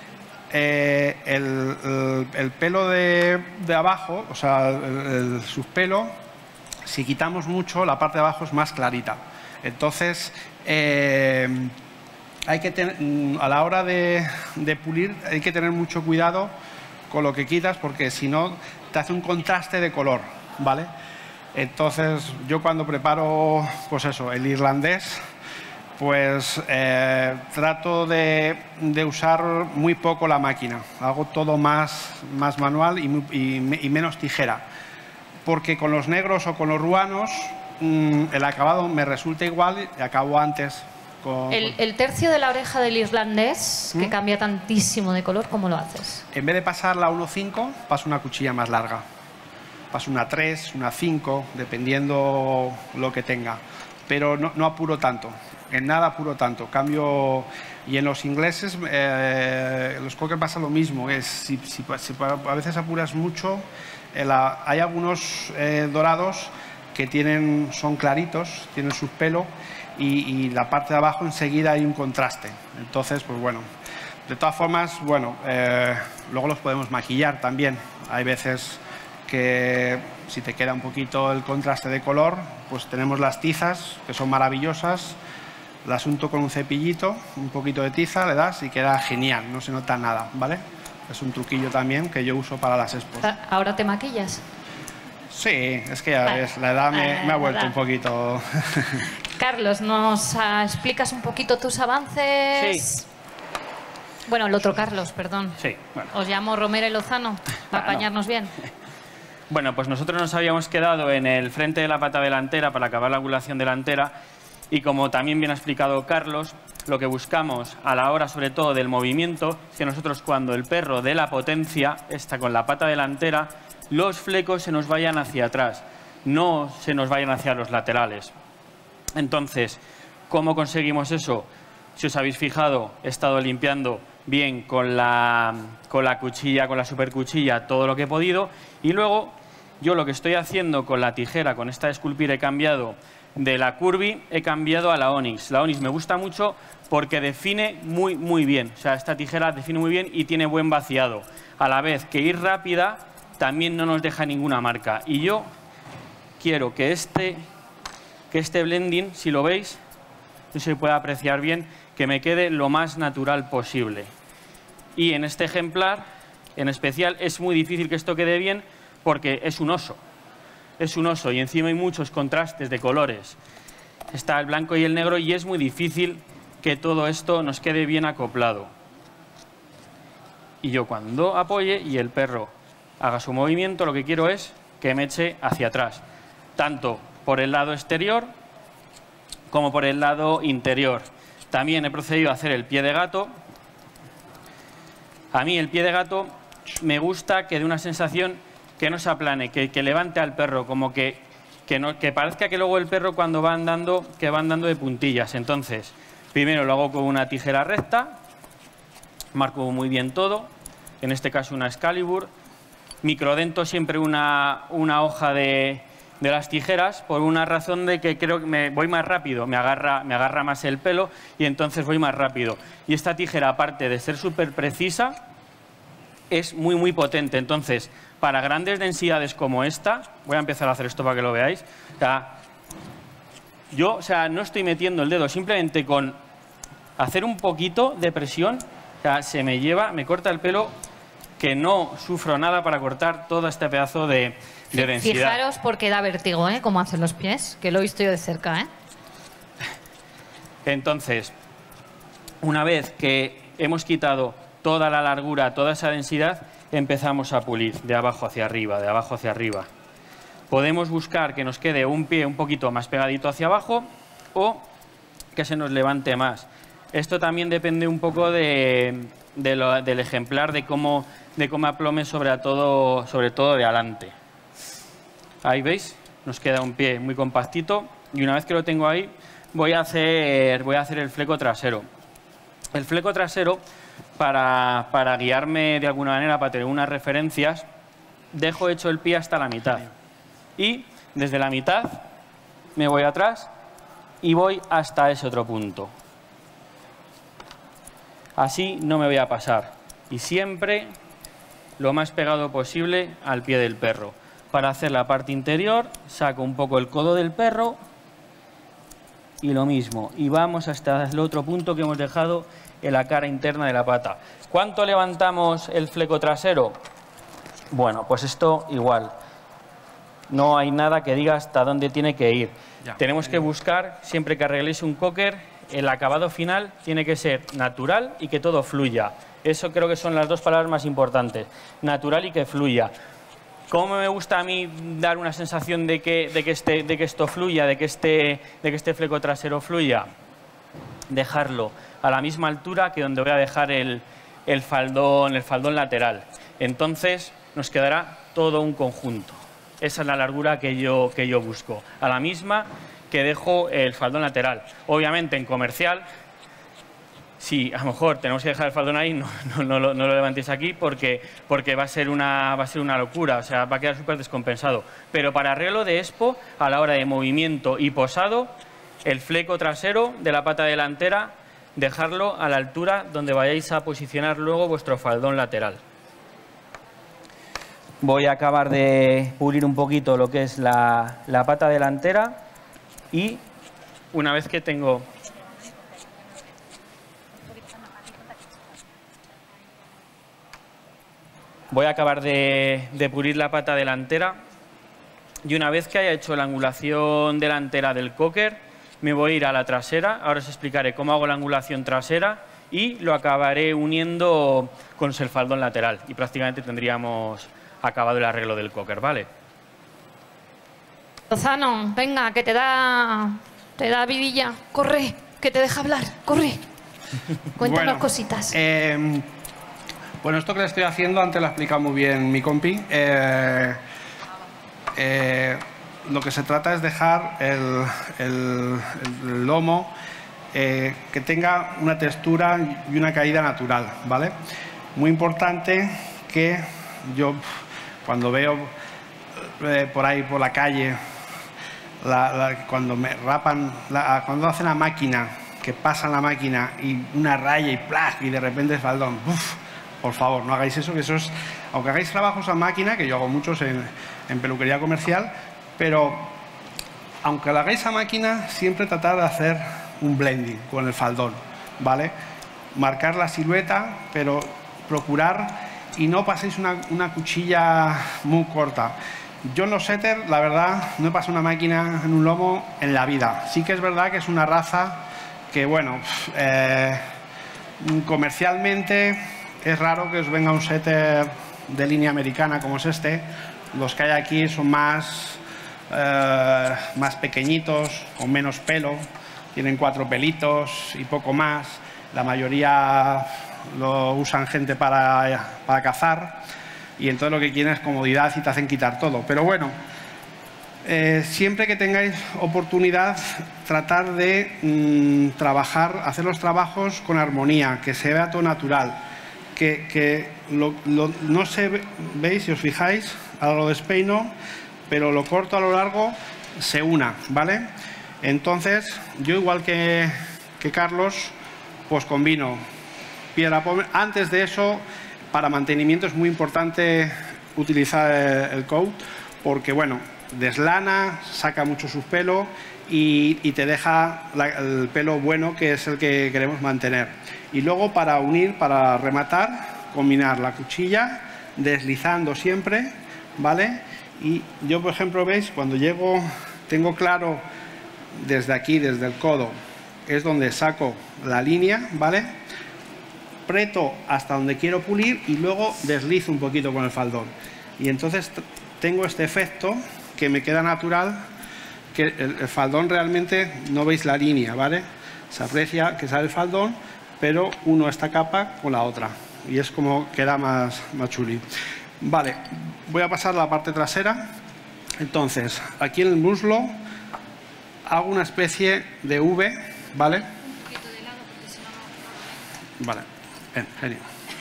eh, el, el, el pelo de, de abajo, o sea, el, el subpelo, si quitamos mucho, la parte de abajo es más clarita. Entonces, eh, hay que tener, a la hora de, de pulir, hay que tener mucho cuidado con lo que quitas, porque si no, te hace un contraste de color, ¿vale? Entonces, yo cuando preparo, pues eso, el irlandés, pues eh, trato de, de usar muy poco la máquina. Hago todo más, más manual y, muy- y- y menos tijera. Porque con los negros o con los ruanos, mmm, el acabado me resulta igual y acabo antes Con, el, el tercio de la oreja del irlandés, que ¿Mm? cambia tantísimo de color, ¿cómo lo haces? En vez de pasar la uno cinco, paso una cuchilla más larga. Paso una tres, una cinco, dependiendo lo que tenga. Pero no, no apuro tanto, en nada apuro tanto. Cambio, y en los ingleses, eh, los cocker pasa lo mismo. Es, si, si, si a veces apuras mucho, eh, la, hay algunos eh, dorados que tienen, son claritos, tienen su pelo, y, y la parte de abajo enseguida hay un contraste. Entonces, pues bueno, de todas formas, bueno, eh, luego los podemos maquillar también. Hay veces que si te queda un poquito el contraste de color, pues tenemos las tizas, que son maravillosas. Las unto con un cepillito, un poquito de tiza, le das y queda genial, no se nota nada, ¿vale? Es un truquillo también que yo uso para las expos. ¿Ahora te maquillas? Sí, es que ya ves, la edad me, me ha vuelto un poquito... Carlos, ¿nos uh, explicas un poquito tus avances? Sí. Bueno, el otro Carlos, perdón. Sí, bueno. Os llamo Romero y Lozano, para Ah, no. apañarnos bien. Bueno, pues nosotros nos habíamos quedado en el frente de la pata delantera para acabar la angulación delantera y como también bien ha explicado Carlos, lo que buscamos a la hora sobre todo del movimiento es que nosotros cuando el perro dé la potencia, está con la pata delantera, los flecos se nos vayan hacia atrás, no se nos vayan hacia los laterales. Entonces, ¿cómo conseguimos eso? Si os habéis fijado, he estado limpiando bien con la, con la cuchilla, con la supercuchilla, todo lo que he podido. Y luego, yo lo que estoy haciendo con la tijera, con esta esculpir, he cambiado de la Curvy, he cambiado a la Onyx. La Onyx me gusta mucho porque define muy, muy bien. O sea, esta tijera define muy bien y tiene buen vaciado. A la vez que ir rápida, también no nos deja ninguna marca. Y yo quiero que este, que este blending, si lo veis, no se puede apreciar bien, que me quede lo más natural posible. Y en este ejemplar, en especial, es muy difícil que esto quede bien porque es un oso. Es un oso y encima hay muchos contrastes de colores. Está el blanco y el negro y es muy difícil que todo esto nos quede bien acoplado. Y yo cuando apoye y el perro haga su movimiento, lo que quiero es que me eche hacia atrás, tanto por el lado exterior como por el lado interior. También he procedido a hacer el pie de gato. A mí el pie de gato me gusta que dé una sensación que no se aplane, que, que levante al perro, como que, que, no, que parezca que luego el perro cuando va andando, que va andando de puntillas. Entonces, primero lo hago con una tijera recta, marco muy bien todo, en este caso una Excalibur, microdento siempre una, una hoja de... de las tijeras por una razón de que creo que me voy más rápido, me agarra, me agarra más el pelo y entonces voy más rápido. Y esta tijera, aparte de ser súper precisa, es muy, muy potente. Entonces, para grandes densidades como esta, voy a empezar a hacer esto para que lo veáis. O sea, yo o sea, no estoy metiendo el dedo, simplemente con hacer un poquito de presión, o sea, se me lleva, me corta el pelo, que no sufro nada para cortar todo este pedazo de, de densidad. Fijaros porque da vértigo, ¿eh? Cómo hacen los pies, que lo he visto yo de cerca, ¿eh? Entonces, una vez que hemos quitado toda la largura, toda esa densidad, empezamos a pulir de abajo hacia arriba, de abajo hacia arriba. Podemos buscar que nos quede un pie un poquito más pegadito hacia abajo o que se nos levante más. Esto también depende un poco de, de lo, del ejemplar, de cómo, de cómo aplome sobre todo, sobre todo de adelante. Ahí veis, nos queda un pie muy compactito y una vez que lo tengo ahí voy a hacer, voy a hacer el fleco trasero. El fleco trasero, para, para guiarme de alguna manera, para tener unas referencias, dejo hecho el pie hasta la mitad. Y desde la mitad me voy atrás y voy hasta ese otro punto. Así no me voy a pasar. Y siempre lo más pegado posible al pie del perro. Para hacer la parte interior, saco un poco el codo del perro y lo mismo. Y vamos hasta el otro punto que hemos dejado en la cara interna de la pata. ¿Cuánto levantamos el fleco trasero? Bueno, pues esto igual. No hay nada que diga hasta dónde tiene que ir. Ya. Tenemos que buscar, siempre que arregléis un cocker, el acabado final tiene que ser natural y que todo fluya. Eso creo que son las dos palabras más importantes. Natural y que fluya. ¿Cómo me gusta a mí dar una sensación de que, de que, este, de que esto fluya, de que, este, de que este fleco trasero fluya? dejarlo a la misma altura que donde voy a dejar el, el, faldón, el faldón lateral. Entonces nos quedará todo un conjunto. Esa es la largura que yo, que yo busco, a la misma que dejo el faldón lateral. Obviamente en comercial, si a lo mejor tenemos que dejar el faldón ahí, no, no, no, lo, no lo levantéis aquí porque, porque va, a ser una, va a ser una locura, o sea, va a quedar súper descompensado. Pero para arreglo de expo, a la hora de movimiento y posado, el fleco trasero de la pata delantera, dejarlo a la altura donde vayáis a posicionar luego vuestro faldón lateral. Voy a acabar de pulir un poquito lo que es la, la pata delantera y una vez que tengo... Voy a acabar de, de pulir la pata delantera y una vez que haya hecho la angulación delantera del cocker, me voy a ir a la trasera. Ahora os explicaré cómo hago la angulación trasera y lo acabaré uniendo con el faldón lateral y prácticamente tendríamos acabado el arreglo del cocker, ¿vale? Lozano, venga, que te da, te da vidilla. Corre, que te deja hablar, corre. Cuéntanos bueno, cositas. Eh, bueno, esto que le estoy haciendo, antes lo ha explicado muy bien mi compi. Eh, eh, lo que se trata es dejar el, el, el lomo eh, que tenga una textura y una caída natural, ¿vale? Muy importante que yo, cuando veo eh, por ahí, por la calle, la, la, cuando me rapan, la, cuando hacen la máquina, que pasan la máquina y una raya y ¡plac! Y de repente el faldón, ¡uf! Por favor, no hagáis eso, que eso es, aunque hagáis trabajos a máquina, que yo hago muchos en, en peluquería comercial, pero aunque lo hagáis a máquina, siempre tratar de hacer un blending con el faldón, ¿vale? Marcar la silueta, pero procurar y no paséis una, una cuchilla muy corta. Yo en los setter, la verdad, no he pasado una máquina en un lomo en la vida. Sí que es verdad que es una raza que, bueno, eh, comercialmente es raro que os venga un setter de línea americana como es este. Los que hay aquí son más, eh, más pequeñitos, con menos pelo, tienen cuatro pelitos y poco más. La mayoría lo usan gente para, para cazar y entonces lo que quieren es comodidad y te hacen quitar todo. Pero bueno, eh, siempre que tengáis oportunidad, tratar de mmm, trabajar, hacer los trabajos con armonía, que se vea todo natural. Que, que lo, lo, no se ve, veis, si os fijáis, ahora lo despeino, pero lo corto a lo largo, se una, ¿vale? Entonces, yo igual que, que Carlos, pues combino piedra pómez. Antes de eso, para mantenimiento es muy importante utilizar el, el coat, porque, bueno, deslana, saca mucho su pelo y, y te deja la, el pelo bueno, que es el que queremos mantener. Y luego para unir, para rematar, combinar la cuchilla, deslizando siempre, ¿vale? Y yo, por ejemplo, veis, cuando llego, tengo claro desde aquí, desde el codo, es donde saco la línea, ¿vale? Preto hasta donde quiero pulir y luego deslizo un poquito con el faldón. Y entonces tengo este efecto que me queda natural, que el, el faldón realmente no veis la línea, ¿vale? Se aprecia que sale el faldón, pero uno esta capa con la otra y es como queda más, más chuli. Vale, voy a pasar a la parte trasera. Entonces, aquí en el muslo hago una especie de V, ¿vale? Vale, bien, genio.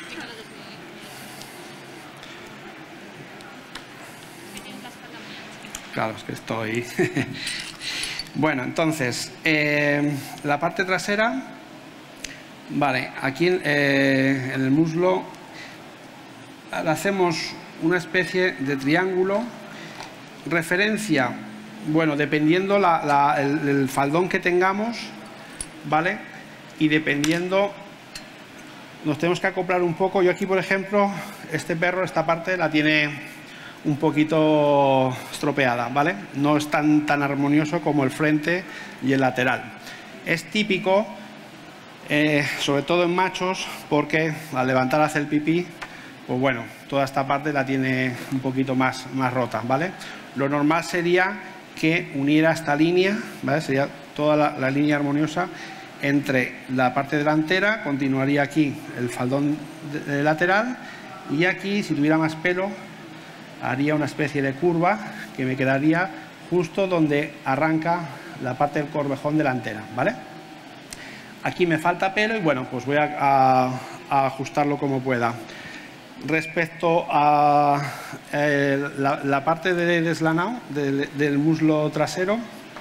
Claro, es que estoy... Bueno, entonces, eh, la parte trasera... Vale, aquí eh, en el muslo hacemos una especie de triángulo, referencia, bueno, dependiendo la, la, el, el faldón que tengamos, ¿vale? Y dependiendo, nos tenemos que acoplar un poco. Yo aquí, por ejemplo, este perro, esta parte la tiene un poquito estropeada, ¿vale? No es tan, tan armonioso como el frente y el lateral. Es típico... Eh, sobre todo en machos, porque al levantar hacer el pipí, pues bueno, toda esta parte la tiene un poquito más, más rota, ¿vale? Lo normal sería que uniera esta línea, ¿vale? Sería toda la, la línea armoniosa entre la parte delantera, continuaría aquí el faldón de, de lateral, y aquí, si tuviera más pelo, haría una especie de curva que me quedaría justo donde arranca la parte del corvejón delantera, ¿vale? Aquí me falta pelo y bueno, pues voy a, a, a ajustarlo como pueda. Respecto a eh, la, la parte de deslanado de, del muslo trasero,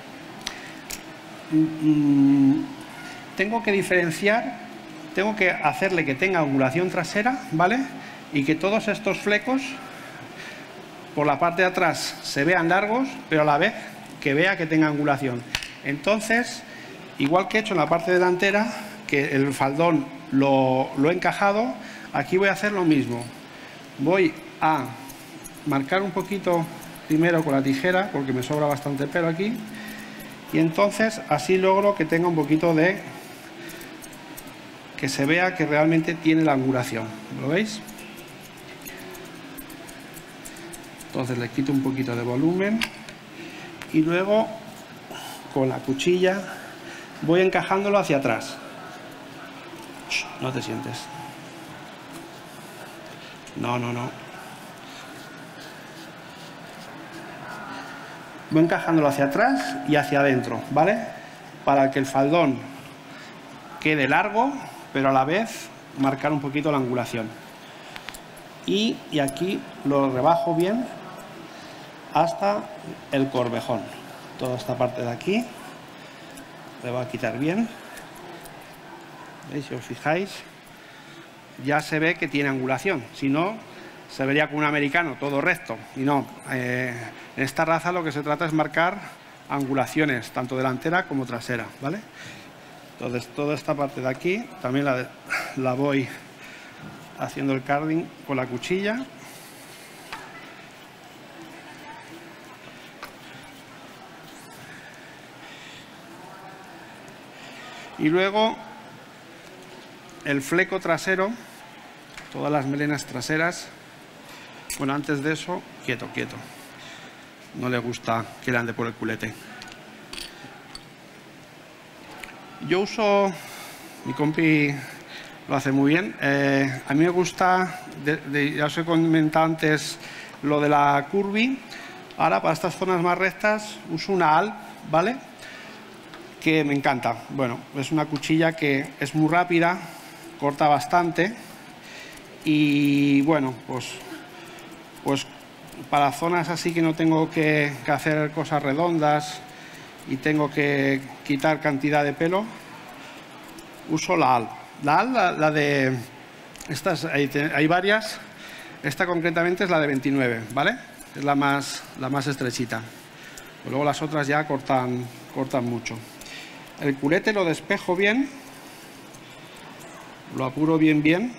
mmm, tengo que diferenciar, tengo que hacerle que tenga angulación trasera, ¿vale? Y que todos estos flecos por la parte de atrás se vean largos, pero a la vez que vea que tenga angulación. Entonces, igual que he hecho en la parte delantera, que el faldón lo, lo he encajado, aquí voy a hacer lo mismo. Voy a marcar un poquito primero con la tijera, porque me sobra bastante pelo aquí, y entonces así logro que tenga un poquito de... que se vea que realmente tiene la angulación. ¿Lo veis? Entonces le quito un poquito de volumen y luego con la cuchilla voy encajándolo hacia atrás. Shh, no te sientes. No, no, no. Voy encajándolo hacia atrás y hacia adentro, ¿vale? Para que el faldón quede largo, pero a la vez marcar un poquito la angulación. Y, y aquí lo rebajo bien hasta el corvejón. Toda esta parte de aquí le voy a quitar bien. ¿Veis? Si os fijáis, ya se ve que tiene angulación. Si no, se vería como un americano, todo recto. Y no, eh, en esta raza lo que se trata es marcar angulaciones, tanto delantera como trasera, ¿vale? Entonces, toda esta parte de aquí también la, la voy haciendo el carding con la cuchilla. Y luego el fleco trasero, todas las melenas traseras. Bueno, antes de eso, quieto, quieto. No le gusta que le ande por el culete. Yo uso, mi compi lo hace muy bien. Eh, a mí me gusta, de, de, ya os he comentado antes lo de la curvy. Ahora, para estas zonas más rectas, uso una A L, ¿vale? Que me encanta. Bueno, es una cuchilla que es muy rápida, corta bastante y bueno, pues, pues para zonas así que no tengo que, que hacer cosas redondas y tengo que quitar cantidad de pelo, uso la A L. La A L, la, la de... Estas, hay, hay varias, esta concretamente es la de veintinueve, ¿vale? Es la más, la más estrechita. Luego las otras ya cortan, cortan mucho. El culete lo despejo bien, lo apuro bien bien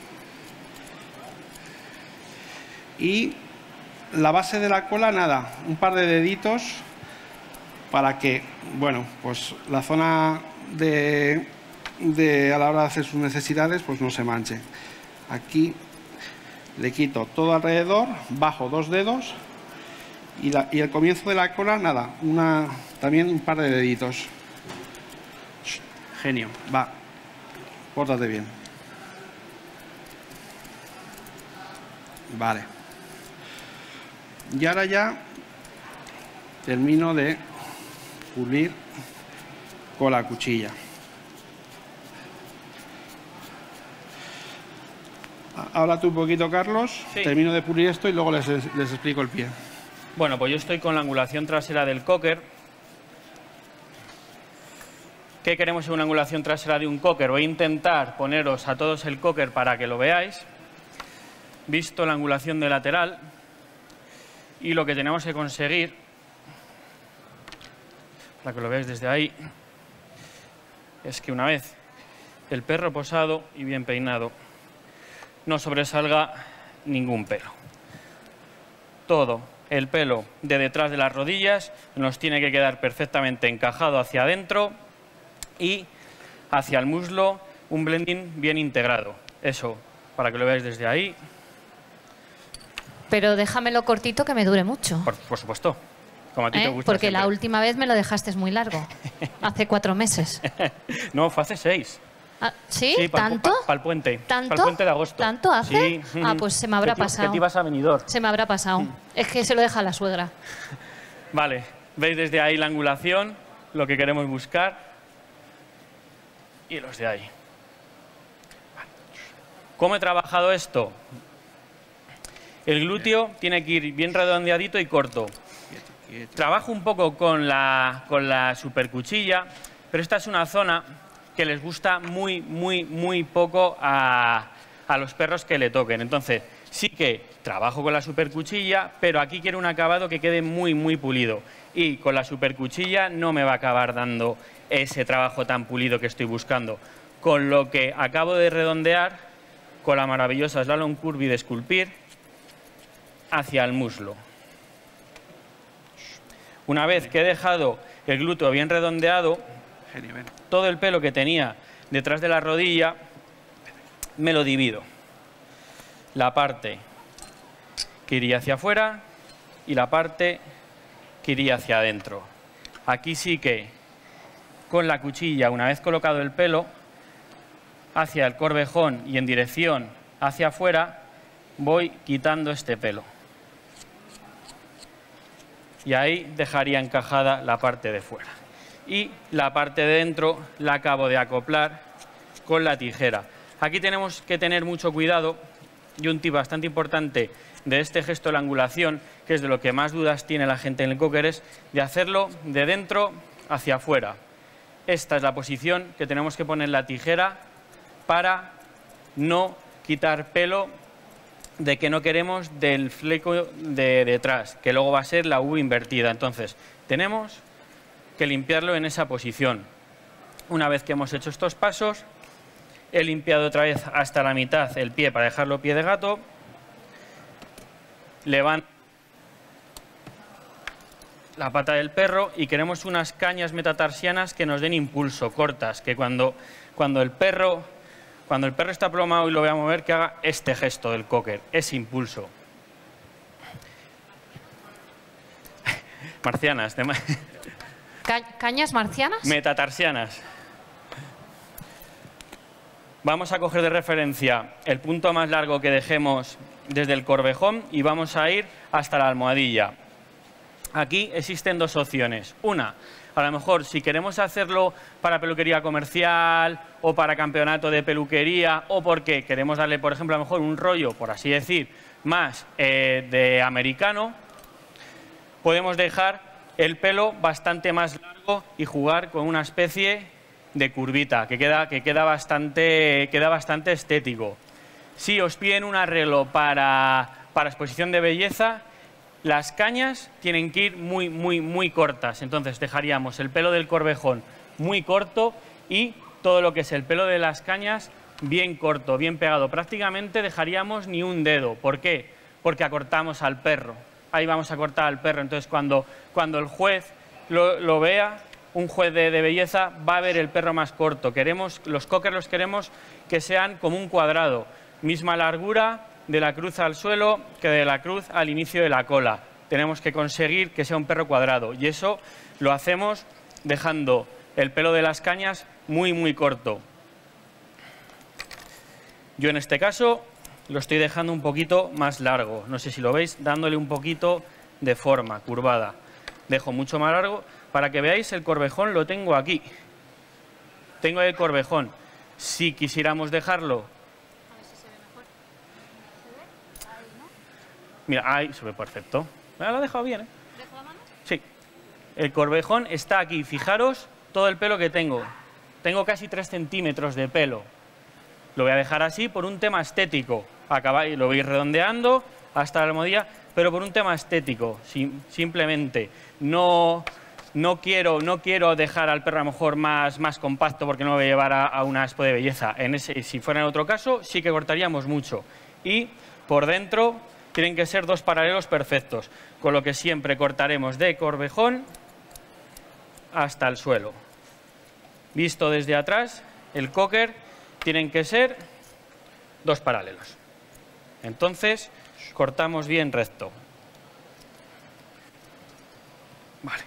y la base de la cola nada, un par de deditos para que, bueno, pues la zona de, de a la hora de hacer sus necesidades pues no se manche. Aquí le quito todo alrededor, bajo dos dedos y, la, y el comienzo de la cola nada, una, también un par de deditos. Genio, va, pórtate bien. Vale. Y ahora ya termino de pulir con la cuchilla. Habla tú un poquito, Carlos. Sí. Termino de pulir esto y luego les, les explico el pie. Bueno, pues yo estoy con la angulación trasera del cocker. ¿Qué queremos en una angulación trasera de un cocker? Voy a intentar poneros a todos el cocker para que lo veáis. Visto la angulación de lateral. Y lo que tenemos que conseguir, para que lo veáis desde ahí, es que una vez el perro posado y bien peinado, no sobresalga ningún pelo. Todo el pelo de detrás de las rodillas nos tiene que quedar perfectamente encajado hacia adentro y hacia el muslo un blending bien integrado. Eso, para que lo veáis desde ahí. Pero déjamelo cortito que me dure mucho. Por, por supuesto. Como a ti ¿Eh? te gusta Porque siempre. la última vez me lo dejaste muy largo. Hace cuatro meses. No, fue hace seis. Ah, ¿Sí? Sí, pa'l- ¿Tanto? pa- pa'l puente. ¿Tanto? Pa'l puente de agosto. ¿Tanto hace? Sí. Ah, pues se me habrá Que te- pasado. Que te ibas a Benidorm. Se me habrá pasado. Es que se lo deja la suegra. Vale, veis desde ahí la angulación, lo que queremos buscar. Y los de ahí. Vale. ¿Cómo he trabajado esto? El glúteo tiene que ir bien redondeadito y corto. Trabajo un poco con la, con la supercuchilla, pero esta es una zona que les gusta muy, muy, muy poco a, a los perros que le toquen. Entonces, sí que trabajo con la supercuchilla, pero aquí quiero un acabado que quede muy, muy pulido. Y con la supercuchilla no me va a acabar dando ese trabajo tan pulido que estoy buscando. Con lo que acabo de redondear con la maravillosa Slalom Curvy de esculpir hacia el muslo. Una vez que he dejado el glúteo bien redondeado, todo el pelo que tenía detrás de la rodilla me lo divido. La parte que iría hacia afuera y la parte que iría hacia adentro. Aquí sí que con la cuchilla, una vez colocado el pelo hacia el corvejón y en dirección hacia afuera, voy quitando este pelo. Y ahí dejaría encajada la parte de fuera. Y la parte de dentro la acabo de acoplar con la tijera. Aquí tenemos que tener mucho cuidado y un tip bastante importante de este gesto de la angulación, que es de lo que más dudas tiene la gente en el cocker, es de hacerlo de dentro hacia afuera. Esta es la posición que tenemos que poner la tijera para no quitar pelo de que no queremos del fleco de detrás, que luego va a ser la U invertida. Entonces, tenemos que limpiarlo en esa posición. Una vez que hemos hecho estos pasos, he limpiado otra vez hasta la mitad el pie para dejarlo pie de gato. Levanto la pata del perro y queremos unas cañas metatarsianas que nos den impulso, cortas, que cuando, cuando el perro... Cuando el perro está plomado y lo voy a mover, que haga este gesto del cocker, ese impulso. Marcianas. De... Ca ¿Cañas marcianas? Metatarsianas. Vamos a coger de referencia el punto más largo que dejemos desde el corvejón y vamos a ir hasta la almohadilla. Aquí existen dos opciones. Una, a lo mejor si queremos hacerlo para peluquería comercial o para campeonato de peluquería o porque queremos darle, por ejemplo, a lo mejor un rollo, por así decir, más eh, de americano, podemos dejar el pelo bastante más largo y jugar con una especie de curvita que queda, que queda, bastante, queda bastante estético. Si os piden un arreglo para, para exposición de belleza, las cañas tienen que ir muy, muy, muy cortas. Entonces dejaríamos el pelo del corvejón muy corto y todo lo que es el pelo de las cañas bien corto, bien pegado. Prácticamente dejaríamos ni un dedo. ¿Por qué? Porque acortamos al perro. Ahí vamos a cortar al perro. Entonces cuando, cuando el juez lo, lo vea, un juez de, de belleza, va a ver el perro más corto. Queremos, los cocker los queremos que sean como un cuadrado. Misma largura de la cruz al suelo que de la cruz al inicio de la cola. Tenemos que conseguir que sea un perro cuadrado y eso lo hacemos dejando el pelo de las cañas muy muy corto. Yo en este caso lo estoy dejando un poquito más largo, no sé si lo veis, dándole un poquito de forma curvada. Dejo mucho más largo para que veáis el corvejón, lo tengo aquí. Tengo el corvejón. Si quisiéramos dejarlo... Mira, ahí se ve perfecto. Me lo he dejado bien, ¿eh? ¿Dejo la mano? Sí. El corvejón está aquí. Fijaros todo el pelo que tengo. Tengo casi tres centímetros de pelo. Lo voy a dejar así por un tema estético. Acaba, lo voy redondeando hasta la almohadilla, pero por un tema estético. Sim, simplemente no, no, quiero, no quiero dejar al perro a lo mejor más, más compacto porque no lo voy a llevar a, a una expo de belleza. En ese, si fuera en otro caso, sí que cortaríamos mucho. Y por dentro... tienen que ser dos paralelos perfectos, con lo que siempre cortaremos de corvejón hasta el suelo. Visto desde atrás, el cocker tienen que ser dos paralelos. Entonces, cortamos bien recto. Vale.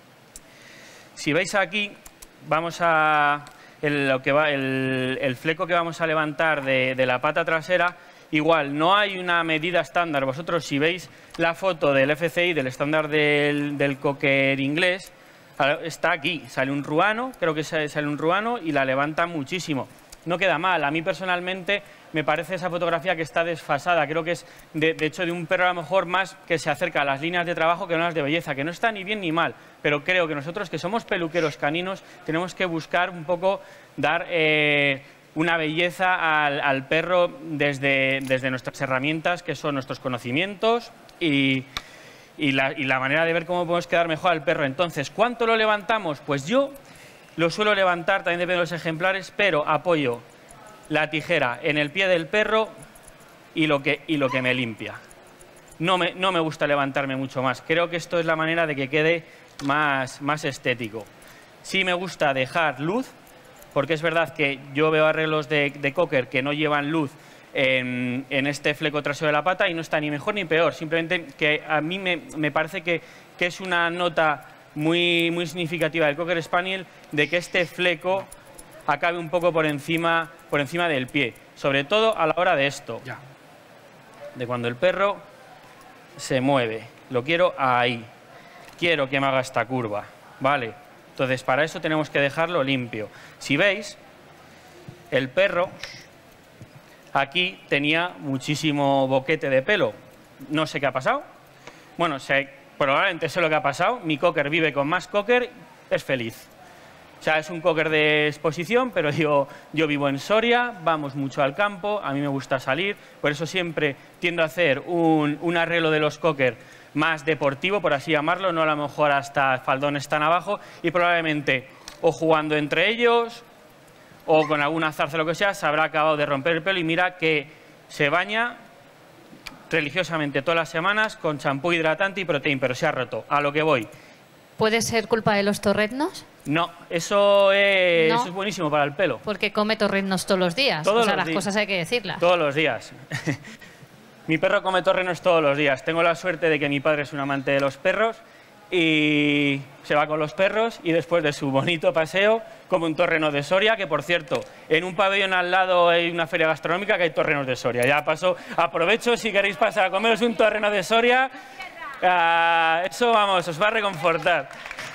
Si veis aquí, vamos a... El, lo que va, el, el fleco que vamos a levantar de, de la pata trasera, igual, no hay una medida estándar. Vosotros, si veis la foto del F C I, del estándar del, del cocker inglés, está aquí. Sale un ruano, creo que sale un ruano y la levanta muchísimo. No queda mal. A mí personalmente me parece esa fotografía que está desfasada. Creo que es, de, de hecho, de un perro a lo mejor más que se acerca a las líneas de trabajo que no las de belleza, que no está ni bien ni mal. Pero creo que nosotros, que somos peluqueros caninos, tenemos que buscar un poco dar eh, una belleza al, al perro desde, desde nuestras herramientas, que son nuestros conocimientos y, y, la, y la manera de ver cómo podemos quedar mejor al perro. Entonces, ¿cuánto lo levantamos? Pues yo lo suelo levantar, también depende de los ejemplares, pero apoyo la tijera en el pie del perro y lo que, y lo que me limpia. No me, no me gusta levantarme mucho más. Creo que esto es la manera de que quede más, más estético. Sí me gusta dejar luz, porque es verdad que yo veo arreglos de, de cocker que no llevan luz en, en este fleco trasero de la pata y no está ni mejor ni peor. Simplemente que a mí me, me parece que, que es una nota muy, muy significativa del Cocker Spaniel de que este fleco acabe un poco por encima, por encima del pie. Sobre todo a la hora de esto, Ya. de cuando el perro se mueve. Lo quiero ahí. Quiero que me haga esta curva, ¿vale? Entonces, para eso tenemos que dejarlo limpio. Si veis, el perro aquí tenía muchísimo boquete de pelo. No sé qué ha pasado. Bueno, sé, probablemente sé lo que ha pasado. Mi cocker vive con más cocker, es feliz. O sea, es un cocker de exposición, pero yo, yo vivo en Soria, vamos mucho al campo, a mí me gusta salir, por eso siempre tiendo a hacer un, un arreglo de los cocker más deportivo, por así llamarlo, no a lo mejor hasta faldones tan abajo, y probablemente o jugando entre ellos o con alguna zarza o lo que sea, se habrá acabado de romper el pelo y mira que se baña religiosamente todas las semanas con champú hidratante y proteín, pero se ha roto. A lo que voy. ¿Puede ser culpa de los torreznos? No, eso es, ¿No? eso es buenísimo para el pelo. Porque come torreznos todos los días. Todos o sea, los las días. cosas hay que decirlas. Todos los días. Mi perro come torrenos todos los días. Tengo la suerte de que mi padre es un amante de los perros y se va con los perros y después de su bonito paseo come un torreno de Soria, que por cierto, en un pabellón al lado hay una feria gastronómica que hay torrenos de Soria. Ya paso, aprovecho si queréis pasar a comeros un torreno de Soria. Uh, eso, vamos, os va a reconfortar.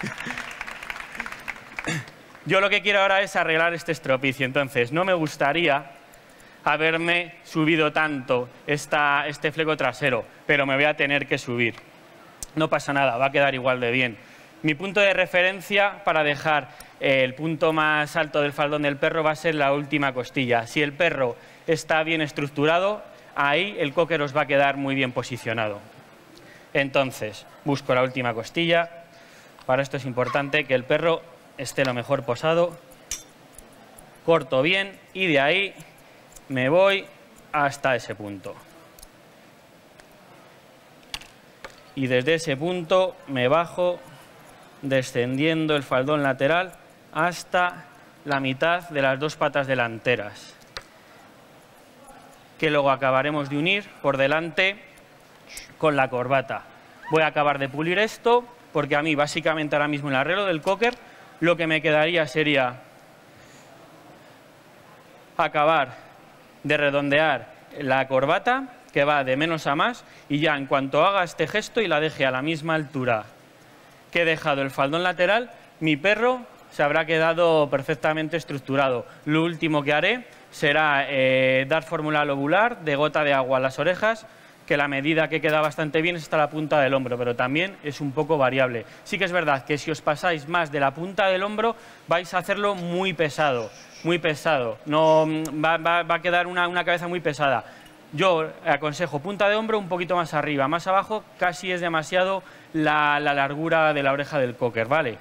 Yo lo que quiero ahora es arreglar este estropicio, entonces no me gustaría haberme subido tanto esta, este fleco trasero, pero me voy a tener que subir. No pasa nada, va a quedar igual de bien. Mi punto de referencia para dejar el punto más alto del faldón del perro va a ser la última costilla. Si el perro está bien estructurado, ahí el cocker os va a quedar muy bien posicionado. Entonces, busco la última costilla. Para esto es importante que el perro esté lo mejor posado. Corto bien y de ahí me voy hasta ese punto. Y desde ese punto me bajo descendiendo el faldón lateral hasta la mitad de las dos patas delanteras, que luego acabaremos de unir por delante con la corbata. Voy a acabar de pulir esto porque a mí básicamente ahora mismo en el arreglo del cocker lo que me quedaría sería acabar de redondear la corbata, que va de menos a más, y ya en cuanto haga este gesto y la deje a la misma altura que he dejado el faldón lateral, mi perro se habrá quedado perfectamente estructurado. Lo último que haré será eh, dar fórmula lobular de gota de agua a las orejas, que la medida que queda bastante bien es hasta la punta del hombro, pero también es un poco variable. Sí que es verdad que si os pasáis más de la punta del hombro vais a hacerlo muy pesado, muy pesado. No, va, va, va a quedar una, una cabeza muy pesada. Yo aconsejo punta de hombro un poquito más arriba, más abajo casi es demasiado la, la largura de la oreja del cocker, ¿vale?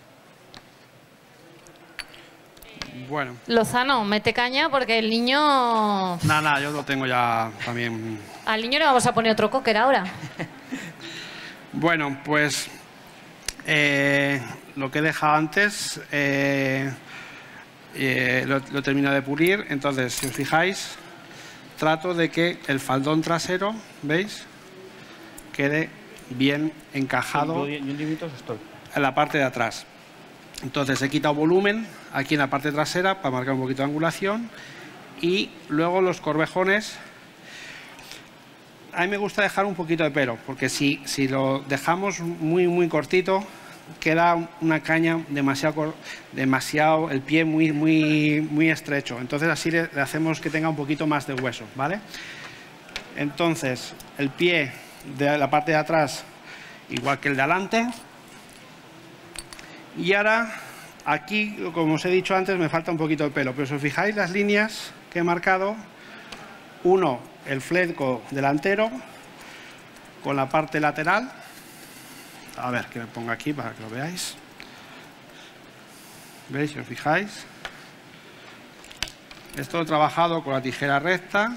Bueno. Lozano, mete caña porque el niño... Nada, nada, yo lo tengo ya también. Al niño le vamos a poner otro cocker ahora. Bueno, pues eh, lo que he dejado antes eh, eh, lo, lo he terminado de pulir. Entonces, si os fijáis, trato de que el faldón trasero, ¿veis?, quede bien encajado. Yo, yo, yo estoy. en la parte de atrás. Entonces he quitado volumen aquí en la parte trasera para marcar un poquito de angulación, y luego los corvejones, a mí me gusta dejar un poquito de pelo, porque si, si lo dejamos muy muy cortito queda una caña demasiado, demasiado el pie muy, muy, muy estrecho. Entonces así le, le hacemos que tenga un poquito más de hueso, ¿vale? Entonces el pie de la parte de atrás igual que el de adelante. Y ahora aquí, como os he dicho antes, me falta un poquito de pelo, pero si os fijáis las líneas que he marcado, uno, el fleco delantero con la parte lateral. A ver, que me ponga aquí para que lo veáis. ¿Veis? Si os fijáis. Esto lo he trabajado con la tijera recta.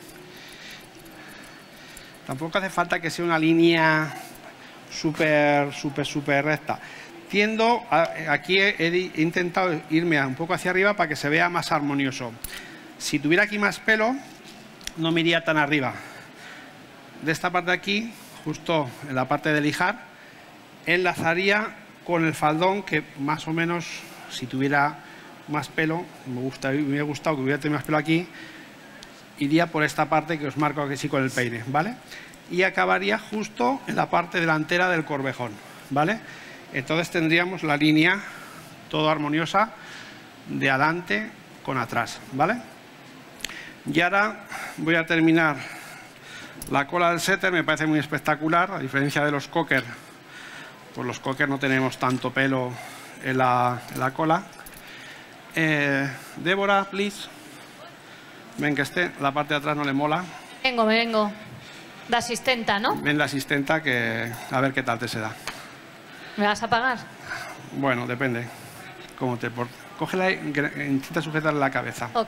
Tampoco hace falta que sea una línea súper, súper, súper recta. Tiendo, a, aquí he, he intentado irme un poco hacia arriba para que se vea más armonioso. Si tuviera aquí más pelo, no me iría tan arriba. De esta parte de aquí, justo en la parte de lijar, enlazaría con el faldón, que más o menos, si tuviera más pelo, me, gusta, me hubiera gustado que hubiera tenido más pelo aquí, iría por esta parte que os marco aquí sí con el peine, ¿vale? Y acabaría justo en la parte delantera del corvejón, ¿vale? Entonces tendríamos la línea toda armoniosa de adelante con atrás, ¿vale? Y ahora voy a terminar la cola del setter. Me parece muy espectacular, a diferencia de los cocker. Pues los cocker no tenemos tanto pelo en la, en la cola. Eh, Débora, please. Ven que esté, la parte de atrás no le mola. Vengo, me vengo. De asistenta, ¿no? Ven la asistenta que a ver qué tal te se da. ¿Me vas a pagar? Bueno, depende. Cómo te por... Cógela y intenta sujetarle la cabeza. Ok.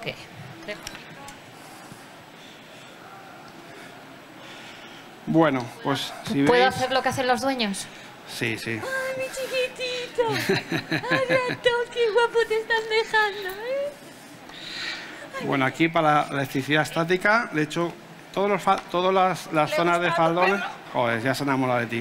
Bueno, pues si ¿Puedo veis... hacer lo que hacen los dueños? Sí, sí. ¡Ay, mi chiquitito! ¡Ay, ratón, qué guapo te están dejando! ¿eh? Bueno, aquí para la electricidad estática le he hecho todos los fa... todas las, las zonas de faldones. Joder, ya se han enamorado de ti.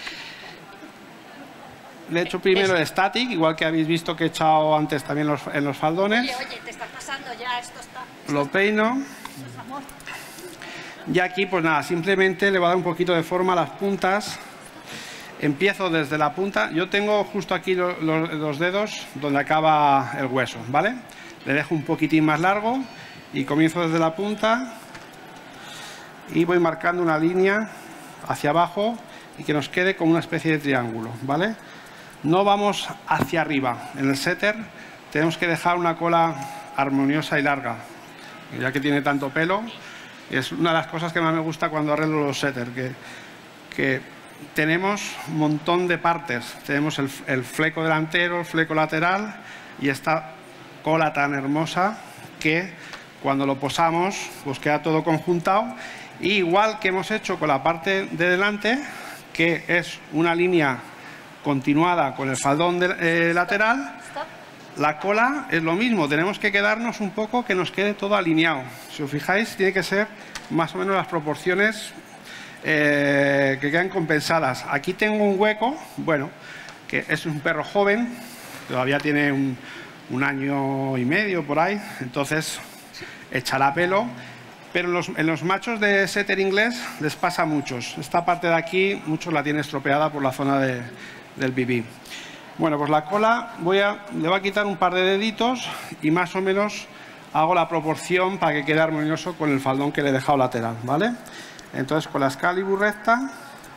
Le he hecho primero el static, igual que habéis visto que he echado antes también los, en los faldones. Oye, oye, te estás pasando ya, esto está... Esto Lo peino. es amor. Y aquí, pues nada, simplemente le voy a dar un poquito de forma a las puntas. Empiezo desde la punta. Yo tengo justo aquí lo, lo, los dedos donde acaba el hueso, ¿vale? Le dejo un poquitín más largo y comienzo desde la punta y voy marcando una línea hacia abajo y que nos quede como una especie de triángulo, ¿vale? No vamos hacia arriba. En el setter tenemos que dejar una cola armoniosa y larga, ya que tiene tanto pelo. Es una de las cosas que más me gusta cuando arreglo los setters, que, que tenemos un montón de partes. Tenemos el, el fleco delantero, el fleco lateral y esta cola tan hermosa que cuando lo posamos pues queda todo conjuntado. Y igual que hemos hecho con la parte de delante, que es una línea continuada con el faldón de, eh, lateral, la cola es lo mismo. Tenemos que quedarnos un poco que nos quede todo alineado. Si os fijáis, tiene que ser más o menos las proporciones eh, que quedan compensadas. Aquí tengo un hueco, bueno, que es un perro joven, todavía tiene un, un año y medio por ahí, entonces echará pelo. Pero en los, en los machos de setter inglés les pasa a muchos. Esta parte de aquí, muchos la tienen estropeada por la zona de, del bibí. Bueno, pues la cola voy a, le voy a quitar un par de deditos y más o menos hago la proporción para que quede armonioso con el faldón que le he dejado lateral, ¿vale? Entonces con la Excalibur recta,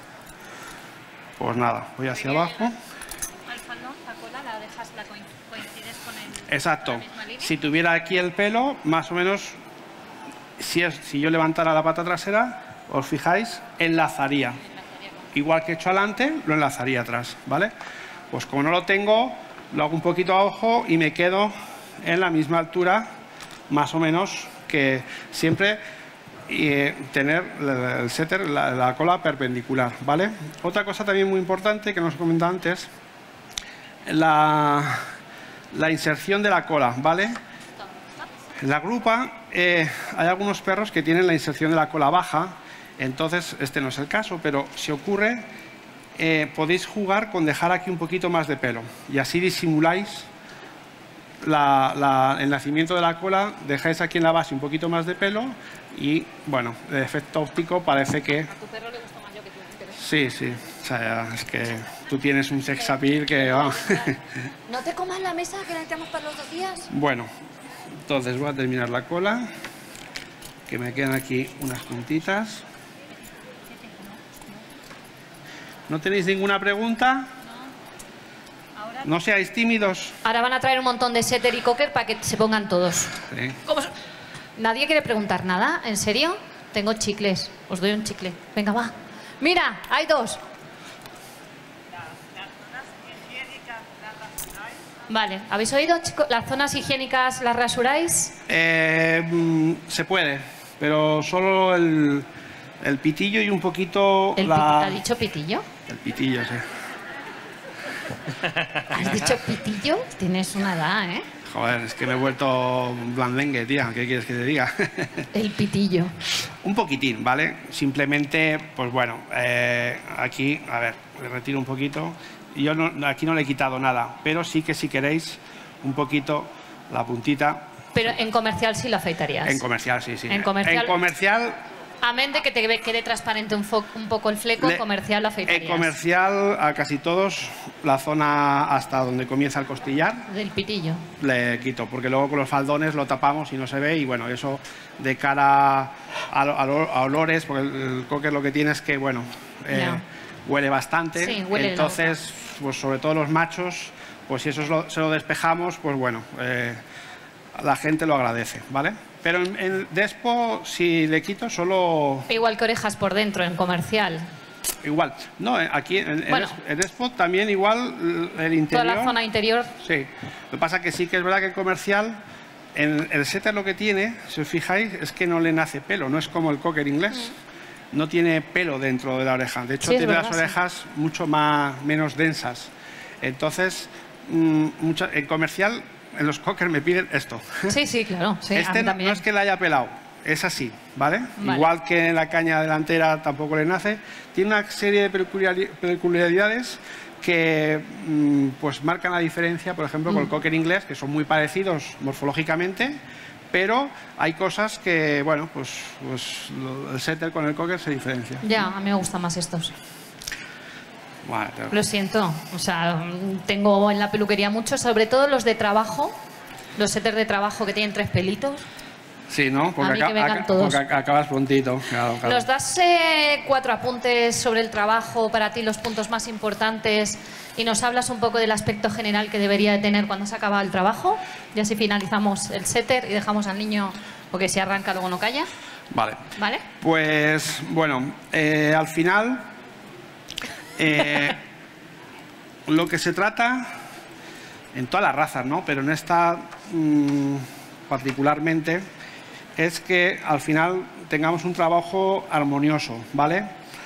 pues nada, voy hacia abajo. Al faldón, la cola la dejas, la coincides con el... Exacto. la misma línea. Si tuviera aquí el pelo, más o menos, si, es, si yo levantara la pata trasera, os fijáis, enlazaría. Igual que he hecho adelante, lo enlazaría atrás, ¿vale? Pues como no lo tengo, lo hago un poquito a ojo y me quedo en la misma altura, más o menos, que siempre eh, tener el setter, la, la cola perpendicular, ¿vale? Otra cosa también muy importante que nos he comentado antes, la, la inserción de la cola, ¿vale? En la grupa eh, hay algunos perros que tienen la inserción de la cola baja, entonces este no es el caso, pero si ocurre, eh, podéis jugar con dejar aquí un poquito más de pelo y así disimuláis la, la, el nacimiento de la cola, dejáis aquí en la base un poquito más de pelo y, bueno, el efecto óptico parece que... A tu perro le gusta más yo que tú. Sí, sí, o sea, es que tú tienes un sex appeal que... Oh. No te comas la mesa que necesitamos para los dos días. Bueno, entonces voy a terminar la cola, que me quedan aquí unas puntitas. ¿No tenéis ninguna pregunta? No seáis tímidos. Ahora van a traer un montón de setter y cocker para que se pongan todos. Sí. ¿Cómo se- ¿Nadie quiere preguntar nada? ¿En serio? Tengo chicles. Os doy un chicle. Venga, va. Mira, hay dos. Vale, ¿habéis oído, chicos? ¿Las zonas higiénicas las rasuráis? Eh, mm, se puede, pero solo el, el pitillo y un poquito ¿El la... piti- ¿Ha dicho pitillo? El pitillo, sí. ¿Has dicho pitillo? Tienes una edad, ¿eh? Joder, es que me he vuelto blandengue, tía. ¿Qué quieres que te diga? El pitillo. Un poquitín, ¿vale? Simplemente, pues bueno, eh, aquí, a ver, le retiro un poquito. Yo no, aquí no le he quitado nada, pero sí que si queréis un poquito la puntita. Pero en comercial sí lo afeitarías. En comercial, sí, sí. En comercial- En comercial, Amén de que te ve- quede transparente un, fo- un poco el fleco, Le- en comercial lo afeitarías. en comercial a casi todos, la zona hasta donde comienza el costillar, Del pitillo. le quito, porque luego con los faldones lo tapamos y no se ve, y bueno, eso de cara a, a- a olores, porque el, el cocker lo que tiene es que, bueno, eh, Ya. huele bastante, Sí, huele la entonces, pues sobre todo los machos, pues si eso es lo- se lo despejamos, pues bueno, eh, la gente lo agradece, ¿vale? Pero en, en Despo, si le quito, solo Igual que orejas por dentro, en comercial. igual. No, eh, aquí en, en, Bueno. en Despo también igual el interior. Toda la zona interior. Sí, lo que pasa que sí que es verdad que el comercial, en el setter lo que tiene, si os fijáis, es que no le nace pelo, no es como el cocker inglés. No tiene pelo dentro de la oreja, de hecho Sí, es tiene verdad, las sí. orejas mucho más, menos densas. Entonces, mm, mucha- en comercial, en los cocker me piden esto. Sí, sí, claro. Sí, a este mí no, también. no es que la haya pelado, es así, ¿vale? Vale. Igual que en la caña delantera tampoco le nace. Tiene una serie de peculiari- peculiaridades que mm, pues marcan la diferencia, por ejemplo, Mm. con el cocker inglés, que son muy parecidos morfológicamente, pero hay cosas que, bueno, pues, pues lo- el setter con el cocker se diferencia. Ya, a mí me gustan más estos. Bueno, te- Lo siento. O sea, tengo en la peluquería muchos, sobre todo los de trabajo. Los setters de trabajo que tienen tres pelitos. sí, ¿no? Porque, A mí que aca- vengan aca- todos. porque ac- acabas prontito. Claro, claro. ¿Nos das eh, cuatro apuntes sobre el trabajo, para ti los puntos más importantes, y nos hablas un poco del aspecto general que debería de tener cuando se acaba el trabajo? Y así finalizamos el setter y dejamos al niño, porque si arranca luego no calla. Vale. ¿Vale? Pues bueno, eh, al final eh, lo que se trata en todas las razas, ¿no? Pero en esta mm, particularmente es que al final tengamos un trabajo armonioso, ¿vale?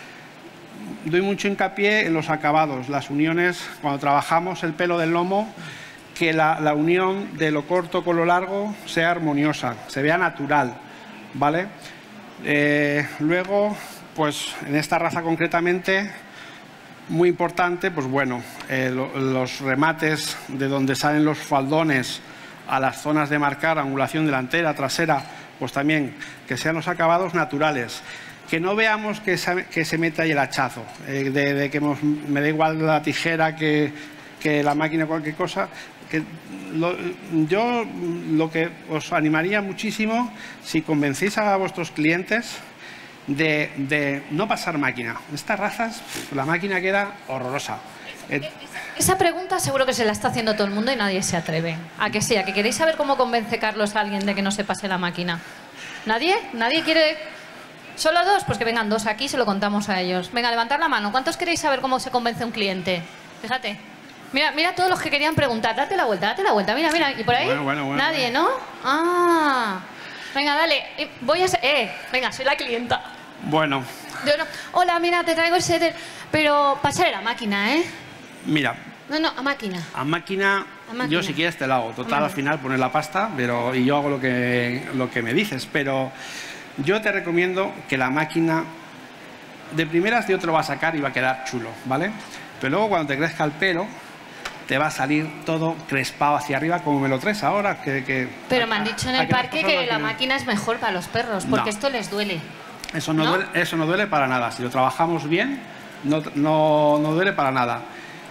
Doy mucho hincapié en los acabados, las uniones, cuando trabajamos el pelo del lomo, que la, la unión de lo corto con lo largo sea armoniosa, se vea natural, ¿vale? Eh, luego, pues en esta raza concretamente, muy importante, pues bueno, eh, lo- los remates de donde salen los faldones a las zonas de marcar, angulación delantera, trasera, pues también que sean los acabados naturales. Que no veamos que se, que se meta ahí el hachazo, eh, de, de que hemos- me da igual la tijera que, que la máquina, cualquier cosa. Que lo- yo lo que os animaría muchísimo, si convencéis a vuestros clientes de, de no pasar máquina. Estas razas, la máquina queda horrorosa. Eh, Esa pregunta seguro que se la está haciendo todo el mundo y nadie se atreve. ¿A que sí? ¿A que queréis saber cómo convence Carlos a alguien de que no se pase la máquina? ¿Nadie? ¿Nadie quiere...? ¿Solo dos? Pues que vengan dos aquí y se lo contamos a ellos. Venga, levantar la mano. ¿Cuántos queréis saber cómo se convence un cliente? Fíjate. Mira, mira todos los que querían preguntar. Date la vuelta, date la vuelta. Mira, mira. ¿Y por ahí? Bueno, bueno, bueno, Nadie, ¿no? Ah. Venga, dale. Eh, Voy a ser... Eh, venga, soy la clienta. bueno, Yo no... Hola, mira, te traigo el setter, pero pasaré la máquina, ¿eh? mira, No, no, a máquina. a máquina, A máquina. yo si quieres te la hago. Total, Vale. al final poner la pasta, pero y yo hago lo que, lo que me dices. Pero yo te recomiendo que la máquina de primeras yo te lo va a sacar y va a quedar chulo, ¿vale? Pero luego cuando te crezca el pelo, te va a salir todo crespado hacia arriba, como me lo traes ahora. Que, que, Pero me han dicho en el parque que la tienen... máquina es mejor para los perros, porque no. esto les duele. Eso no, ¿no? Duele, eso no duele para nada. Si lo trabajamos bien, no, no, no duele para nada.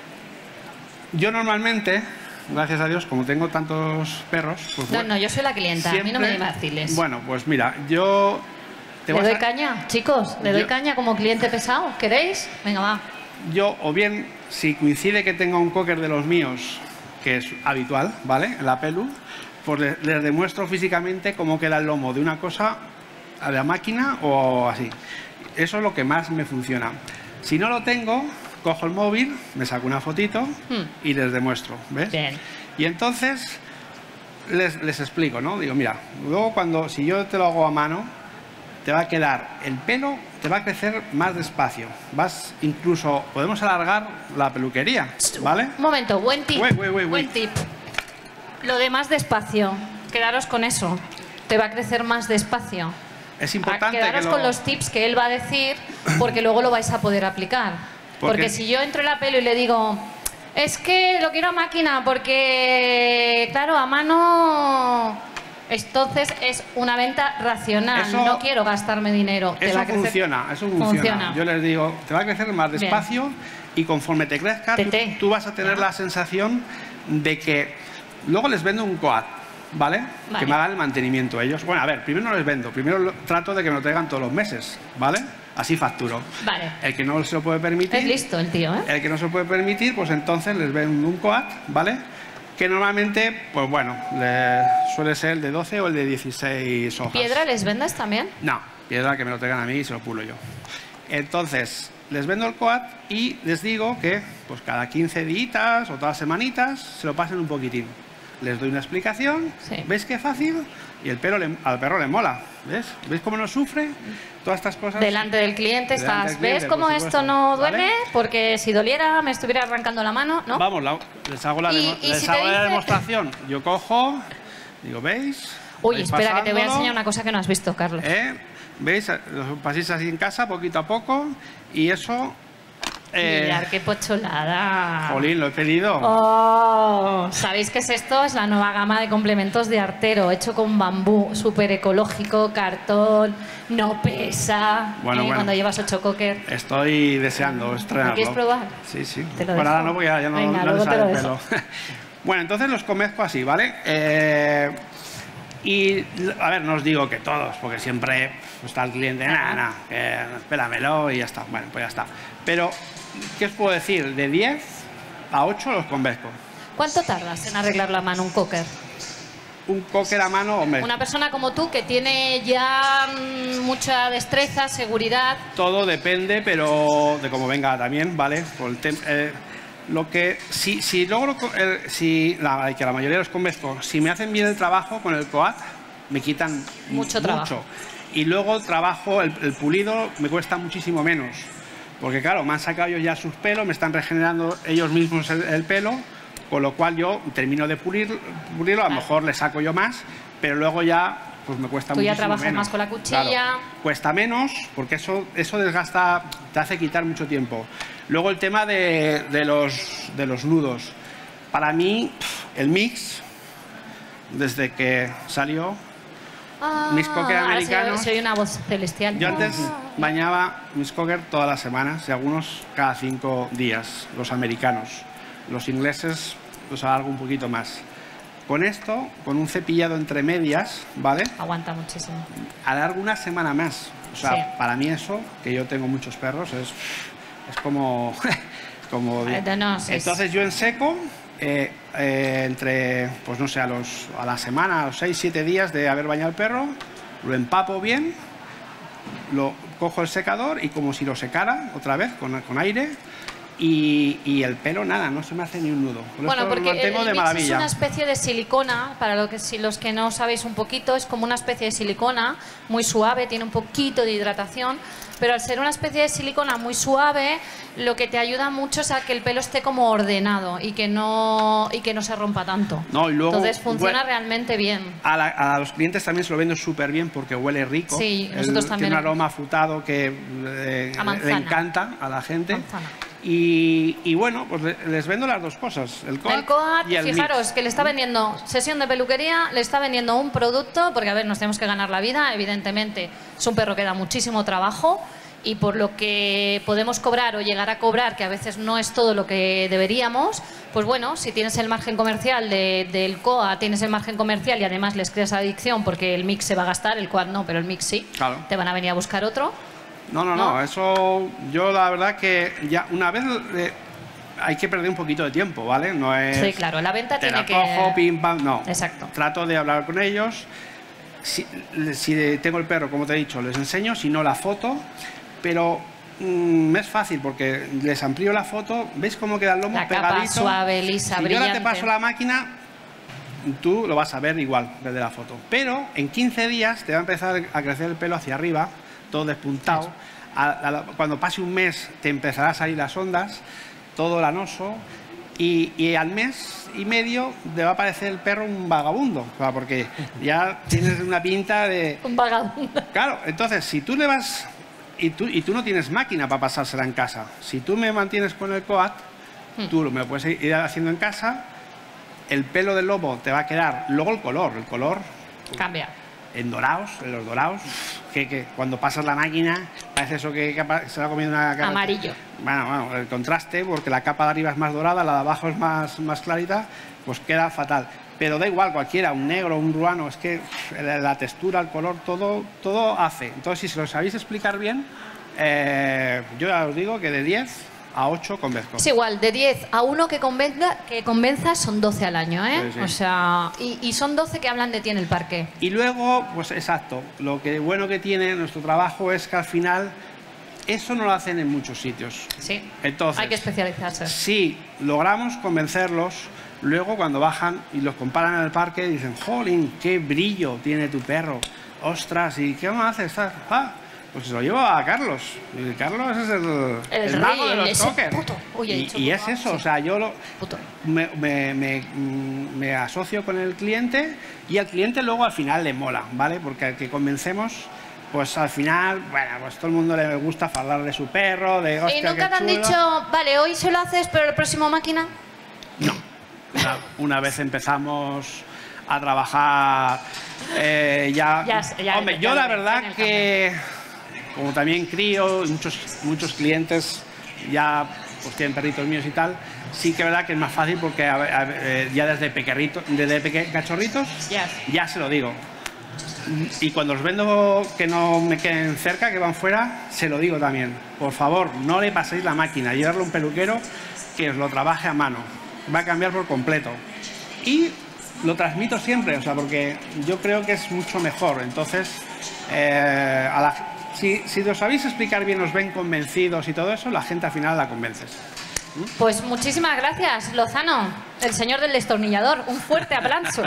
Yo normalmente, gracias a Dios, como tengo tantos perros... Pues no, bueno, no, yo soy la clienta, siempre, a mí no me vaciles. Bueno, pues mira, yo... ¿Le doy a... caña, chicos? ¿Le doy yo... caña como cliente pesado? ¿Queréis? Venga, va. Yo, o bien, si coincide que tenga un cocker de los míos, que es habitual, ¿vale? En la pelu, pues les, les demuestro físicamente cómo queda el lomo de una cosa a la máquina o así. Eso es lo que más me funciona. Si no lo tengo, cojo el móvil, me saco una fotito hmm. y les demuestro, ¿ves? Bien. Y entonces les, les explico, ¿no? Digo, mira, luego cuando, si yo te lo hago a mano, te va a quedar el pelo, te va a crecer más despacio. Vas, incluso, podemos alargar la peluquería, ¿vale? Un momento, buen tip. Uy, uy, uy, uy. Buen tip. Lo de más despacio, quedaros con eso. Te va a crecer más despacio. Es importante a quedaros que lo... con los tips que él va a decir, porque luego lo vais a poder aplicar. ¿Por porque qué? si yo entro en la pelo y le digo, es que lo quiero a máquina, porque, claro, a mano... Entonces es una venta racional, eso, no quiero gastarme dinero. Eso te va a crecer... funciona, eso funciona. funciona. Yo les digo, te va a crecer más despacio. Bien. Y conforme te crezca, tú, tú vas a tener ya. la sensación de que luego les vendo un coat, ¿vale? ¿vale? Que me hagan el mantenimiento ellos. Bueno, a ver, primero no les vendo, primero lo, trato de que me lo traigan todos los meses, ¿vale? Así facturo. Vale. El que no se lo puede permitir... Es listo el tío, ¿eh? El que no se lo puede permitir, pues entonces les vendo un coat, ¿vale? Que normalmente, pues bueno, le suele ser el de doce o el de dieciséis hojas. ¿Piedra les vendes también? No, piedra que me lo traigan a mí y se lo pulo yo. Entonces, les vendo el coat y les digo que pues cada quince días o todas las semanitas se lo pasen un poquitín. Les doy una explicación, sí. ¿Ves qué fácil? Y el pelo le, al perro le mola, ¿ves? ¿Ves cómo no sufre? Todas estas cosas. Delante del cliente estás, del cliente, ¿ves cómo esto no duele? ¿Vale? Porque si doliera me estuviera arrancando la mano, ¿no? Vamos, la, les hago la, ¿Y, demo, y les si hago dice... la demostración. Yo cojo, digo, ¿veis? Uy, espera, pasándolo, que te voy a enseñar una cosa que no has visto, Carlos. ¿Eh? ¿Veis? Lo paséis así en casa, poquito a poco, y eso... Eh, Mirad qué pocholada. Jolín, lo he pedido. Oh, ¿sabéis qué es esto? Es la nueva gama de complementos de Artero, hecho con bambú, súper ecológico, cartón, no pesa. Bueno, ¿eh? bueno. Cuando llevas ocho cocker. Estoy deseando estrenarlo. ¿Quieres probar? Sí, sí. Te lo Bueno, dejo. ahora no voy a, ya no, Venga, no luego sale te lo el dejo. pelo. Bueno, entonces los convenzco así, ¿vale? Eh, y, a ver, no os digo que todos, porque siempre está el cliente, nada, nada, que espéramelo y ya está. Bueno, pues ya está. Pero... ¿qué os puedo decir? De diez a ocho los convenzco. ¿Cuánto tardas en arreglar la mano un cocker? Un cocker a mano, hombre. Una persona como tú que tiene ya mmm, mucha destreza, seguridad. Todo depende, pero de cómo venga también, ¿vale? Por el eh, lo que si, si logro, eh, si la, que la mayoría los convenzco, si me hacen bien el trabajo con el coat, me quitan mucho, mucho. trabajo. Y luego el trabajo, el, el pulido, me cuesta muchísimo menos. Porque claro, me han sacado ellos ya sus pelos, me están regenerando ellos mismos el, el pelo, con lo cual yo termino de pulir, pulirlo, a lo mejor le saco yo más, pero luego ya pues me cuesta muchísimo menos. Tú ya trabajas más con la cuchilla. Claro, cuesta menos, porque eso, eso desgasta, te hace quitar mucho tiempo. Luego el tema de, de, los, de los nudos. Para mí, el mix, desde que salió... Ah, mis cocker americanos. Soy, soy una voz celestial. Yo antes bañaba mis cocker todas las semanas y algunos cada cinco días, los americanos. Los ingleses los alargo un poquito más. Con esto, con un cepillado entre medias, ¿vale? Aguanta muchísimo. Alargo una semana más. O sea, sí. Para mí eso, que yo tengo muchos perros, es, es como... como de... no, no, sí, Entonces sí. yo en seco... Eh, eh, entre, pues no sé, a, los, a la semana, a los seis siete días de haber bañado el perro, lo empapo bien, lo cojo el secador y como si lo secara otra vez con, con aire Y, y el pelo, nada, no se me hace ni un nudo. Por Bueno, esto lo porque el, mantengo el de mix maravilla. es una especie de silicona, para lo que, si los que no sabéis un poquito, es como una especie de silicona muy suave, tiene un poquito de hidratación, pero al ser una especie de silicona muy suave, lo que te ayuda mucho es a que el pelo esté como ordenado y que no, y que no se rompa tanto. No, y luego, Entonces funciona bueno, realmente bien. A, la, a los clientes también se lo vendo súper bien porque huele rico. Sí, nosotros El, también. Tiene un aroma afrutado que eh, le encanta a la gente. Manzana. Y, y bueno, pues les vendo las dos cosas, el coat, El coat, y el fijaros, mix. que le está vendiendo sesión de peluquería, le está vendiendo un producto, porque a ver, nos tenemos que ganar la vida, evidentemente es un perro que da muchísimo trabajo y por lo que podemos cobrar o llegar a cobrar, que a veces no es todo lo que deberíamos, pues bueno, si tienes el margen comercial de, del coat, tienes el margen comercial y además les creas adicción porque el mix se va a gastar, el coat no, pero el mix sí, Claro. te van a venir a buscar otro. No, no, no, ¿no? eso yo la verdad que ya una vez eh, hay que perder un poquito de tiempo, ¿vale? No es... Sí, claro, la venta te tiene la que... cojo, pim, pam, no. Exacto. Trato de hablar con ellos. Si, si tengo el perro, como te he dicho, les enseño, si no la foto, pero mmm, es fácil porque les amplío la foto, ¿veis cómo queda el lomo La capa pegadito? suave, lisa, si brillante. yo ahora te paso la máquina, tú lo vas a ver igual desde la foto. Pero en quince días te va a empezar a crecer el pelo hacia arriba, todo despuntado. A, a la, cuando pase un mes te empezará a salir las ondas, todo lanoso. Y, y al mes y medio te va a parecer el perro un vagabundo, o sea, porque ya tienes una pinta de... Un vagabundo. Claro, entonces, si tú le vas... Y tú, y tú no tienes máquina para pasársela en casa. Si tú me mantienes con el coat, Hmm. tú lo me puedes ir haciendo en casa, el pelo del lobo te va a quedar... Luego el color, el color... Cambia. En dorados, en los dorados, que, que cuando pasas la máquina parece eso que, que se va comiendo una capa. Amarillo. Bueno, bueno, el contraste, porque la capa de arriba es más dorada, la de abajo es más, más clarita, pues queda fatal. Pero da igual, cualquiera, un negro, un ruano, es que la, la textura, el color, todo, todo hace. Entonces, si se lo sabéis explicar bien, eh, yo ya os digo que de diez a ocho convenzco. Es igual, de diez a uno que convenza, que convenza son doce al año, ¿eh? Sí, sí. O sea, y, y son doce que hablan de ti en el parque. Y luego, pues exacto, lo que bueno que tiene nuestro trabajo es que al final eso no lo hacen en muchos sitios. Sí. Entonces, Hay que especializarse. si logramos convencerlos, luego cuando bajan y los comparan en el parque dicen, jolín, qué brillo tiene tu perro, ostras, ¿y qué más haces? Ah, pues se lo llevo a Carlos. Y Carlos es el, El el rey, mago de el- los ese cocker. puto. Uy, he y dicho y es puto, eso, sí. o sea, yo lo, Puto. me, me- me- mm, me asocio con el cliente y al cliente luego al final le mola, ¿vale? Porque al que convencemos, pues al final, bueno, pues todo el mundo le gusta hablar de su perro, de hostia, ¿Y nunca qué te han chulo. dicho, vale, hoy se lo haces, pero el próximo máquina? No. Una, una vez empezamos a trabajar, eh, ya... Ya- ya- Hombre, ya yo lo la ven verdad en el que, como también crío, muchos, muchos clientes ya pues tienen perritos míos y tal, sí que es verdad que es más fácil porque a ver, a ver, eh, ya desde pequeñitos, desde peque- cachorritos, Ya. ya se lo digo. Y cuando los vendo que no me queden cerca, que van fuera, se lo digo también. Por favor, no le paséis la máquina, llevarlo a un peluquero que os lo trabaje a mano. Va a cambiar por completo. Y lo transmito siempre, o sea, porque yo creo que es mucho mejor. Entonces, eh, a la, si, si lo sabéis explicar bien, os ven convencidos y todo eso, la gente al final la convences. Pues muchísimas gracias, Lozano, el señor del destornillador. Un fuerte aplauso.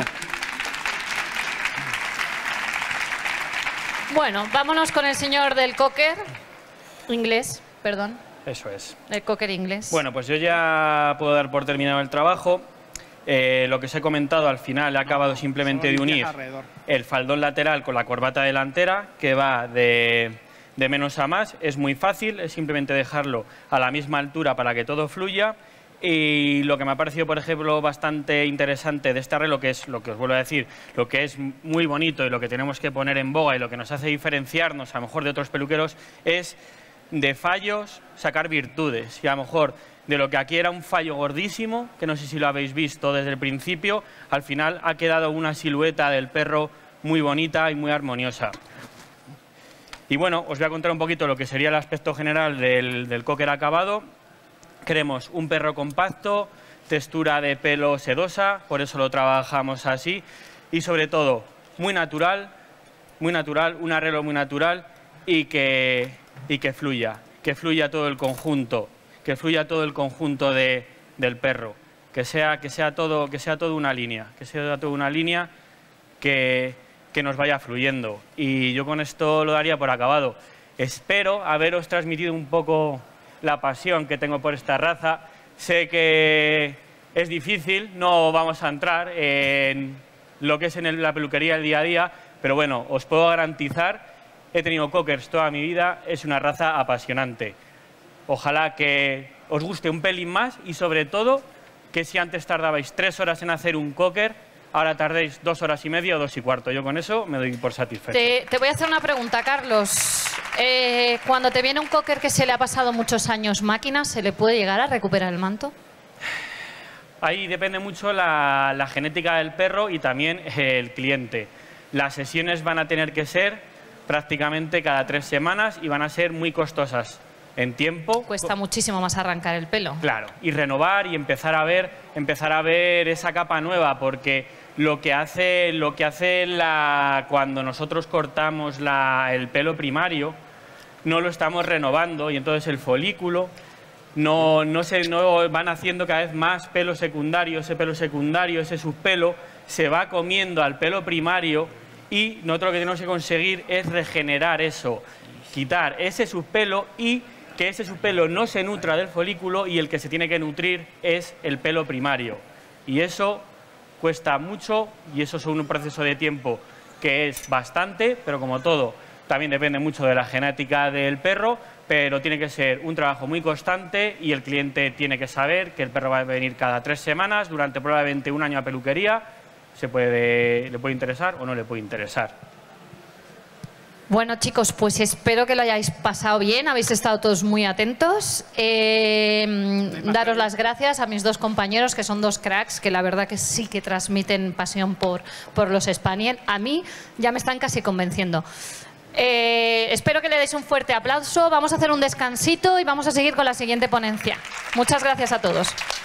Bueno, vámonos con el señor del cocker inglés, perdón, Eso es. el cocker inglés. Bueno, pues yo ya puedo dar por terminado el trabajo. Eh, lo que os he comentado al final he acabado simplemente de Solo unir limpieza alrededor. el faldón lateral con la corbata delantera, que va de, de menos a más. Es muy fácil, es simplemente dejarlo a la misma altura para que todo fluya. Y lo que me ha parecido, por ejemplo, bastante interesante de este arreglo, que es lo que os vuelvo a decir, lo que es muy bonito y lo que tenemos que poner en boga y lo que nos hace diferenciarnos a lo mejor de otros peluqueros, es de fallos sacar virtudes. Y a lo mejor de lo que aquí era un fallo gordísimo, que no sé si lo habéis visto desde el principio, al final ha quedado una silueta del perro muy bonita y muy armoniosa. Y bueno, os voy a contar un poquito lo que sería el aspecto general del, del cocker acabado. Queremos un perro compacto, textura de pelo sedosa, por eso lo trabajamos así, y sobre todo muy natural, muy natural, un arreglo muy natural y que, y que fluya, que fluya todo el conjunto. que fluya todo el conjunto de, del perro, que sea, que, sea todo, que sea todo una línea, que sea todo una línea que, que nos vaya fluyendo. Y yo con esto lo daría por acabado. Espero haberos transmitido un poco la pasión que tengo por esta raza. Sé que es difícil, no vamos a entrar en lo que es en el, la peluquería el día a día, pero bueno, os puedo garantizar, he tenido cockers toda mi vida, es una raza apasionante. Ojalá que os guste un pelín más y sobre todo que si antes tardabais tres horas en hacer un cocker, ahora tardéis dos horas y media o dos y cuarto. Yo con eso me doy por satisfecho. Te, te voy a hacer una pregunta, Carlos. Eh, cuando te viene un cocker que se le ha pasado muchos años máquina, ¿se le puede llegar a recuperar el manto? Ahí depende mucho la, la genética del perro y también el cliente. Las sesiones van a tener que ser prácticamente cada tres semanas y van a ser muy costosas en tiempo. Cuesta muchísimo más arrancar el pelo. Claro, y renovar y empezar a ver, empezar a ver esa capa nueva, porque lo que hace, lo que hace la, cuando nosotros cortamos la, el pelo primario, no lo estamos renovando y entonces el folículo no, no, se, no van haciendo cada vez más pelo secundario, ese pelo secundario, ese subpelo, se va comiendo al pelo primario y nosotros lo que tenemos que conseguir es regenerar eso, quitar ese subpelo y que ese subpelo no se nutra del folículo y el que se tiene que nutrir es el pelo primario. Y eso cuesta mucho y eso es un proceso de tiempo que es bastante, pero como todo, también depende mucho de la genética del perro, pero tiene que ser un trabajo muy constante y el cliente tiene que saber que el perro va a venir cada tres semanas durante probablemente un año a peluquería, se puede, le puede interesar o no le puede interesar. Bueno, chicos, pues espero que lo hayáis pasado bien, habéis estado todos muy atentos. Eh, daros las gracias a mis dos compañeros, que son dos cracks, que la verdad que sí que transmiten pasión por, por los Spaniel. A mí ya me están casi convenciendo. Eh, espero que le deis un fuerte aplauso, vamos a hacer un descansito y vamos a seguir con la siguiente ponencia. Muchas gracias a todos.